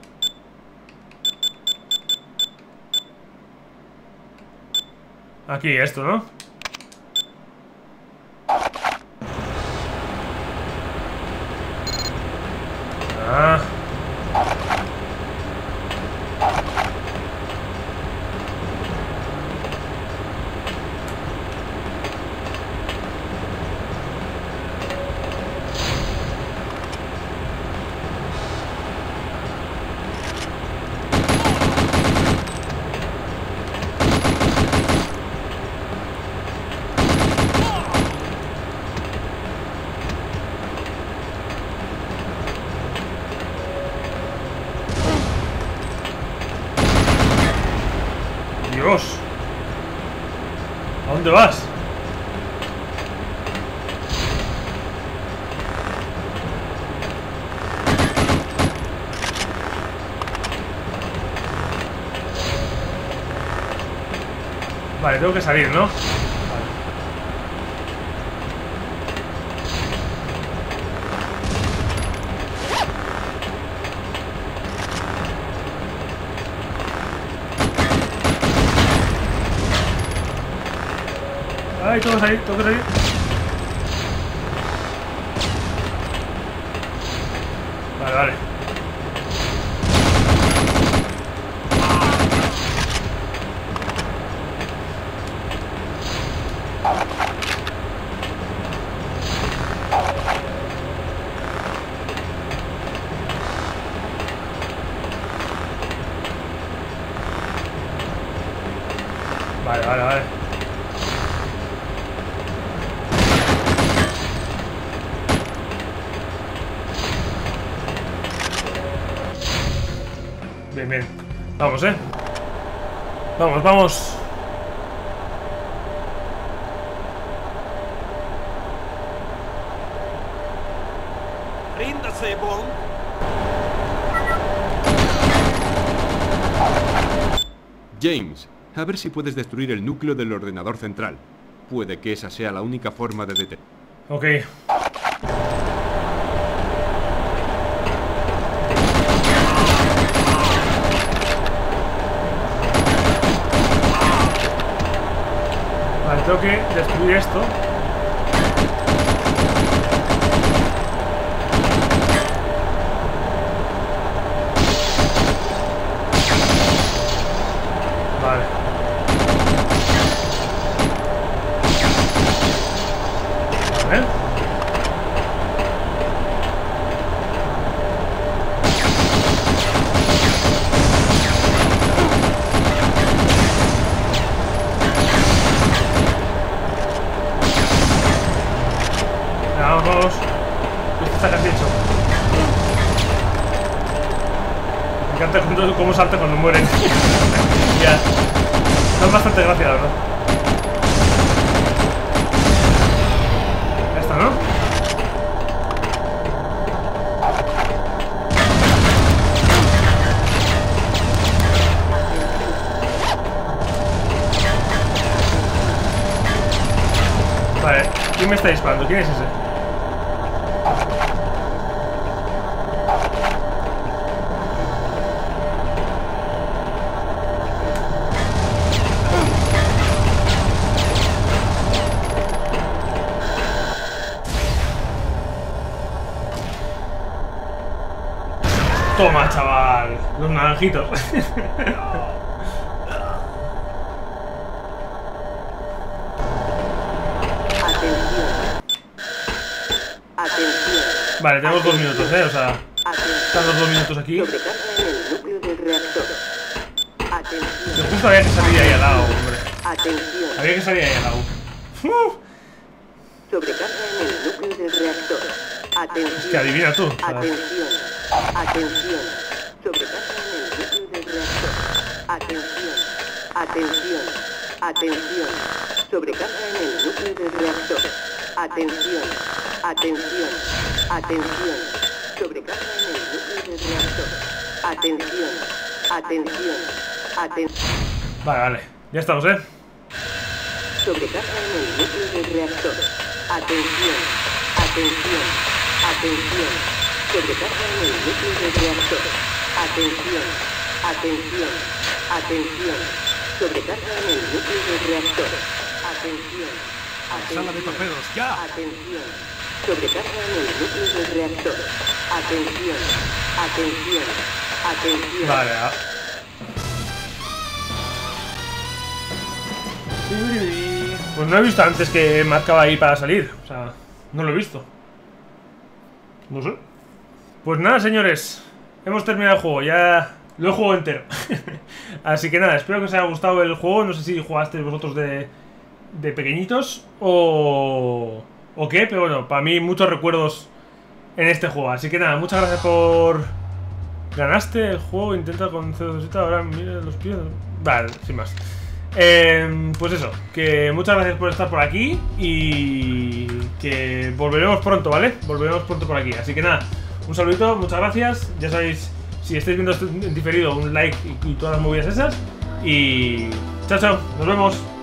Aquí, esto, ¿no? Ah. Dios. ¿A dónde vas? Vale, tengo que salir, ¿no? Ay, tengo que salir, tengo que salir. Vale, vale. Vale, vale, vale. Bien, bien. Vamos, Vamos, vamos. Ríndase, Bond. James, a ver si puedes destruir el núcleo del ordenador central. Puede que esa sea la única forma de detener. Ok. Vale, tengo que destruir esto. Vale. Vale. Vamos. Esto está casi hecho. Me encanta cómo salta cuando mueren. Ya. Da bastante gracia, la verdad. Ya está, ¿no? Vale. ¿Quién me está disparando? ¿Quién es ese? Toma, chaval. Los naranjitos. Vale, tenemos 2 minutos, o sea, están los 2 minutos aquí. Pero justo había que salir ahí al lado, hombre. Había que salir ahí al lado. Sobrecarga en el núcleo del reactor. Atención. Es que adivina tú. Atención. Atención. Sobrecarga en el núcleo del reactor. Atención. Atención. Atención. Sobrecarga en el núcleo del reactor. Atención. Atención. Atención. Sobrecarga en el núcleo del reactor. Atención. Atención. Atención. Vale, vale. Ya estamos, Sobrecarga en el núcleo del reactor. Atención. Atención. Atención. Sobrecarga en el núcleo del reactor. Atención. Atención. Atención. Sobrecarga en el núcleo del reactor. Atención. Sala de torpedos, ya. Atención. Sobrecarga en el núcleo del reactor. Atención. Atención. Atención. Vale, pues no he visto antes que marcaba ahí para salir. O sea, no lo he visto. No sé. Pues nada, señores. Hemos terminado el juego. Ya lo he jugado entero. Así que nada, espero que os haya gustado el juego. No sé si jugasteis vosotros de pequeñitos o qué, pero bueno, para mí muchos recuerdos en este juego. Así que nada, muchas gracias por... Ganaste el juego, intenta con C2Z, ahora mira los pies. Vale, sin más. Pues eso, que muchas gracias por estar por aquí y que volveremos pronto, ¿vale? Volveremos pronto por aquí. Así que nada, un saludito, muchas gracias. Ya sabéis, si estáis viendo esto en diferido, un like y todas las movidas esas. Y chao, chao, nos vemos.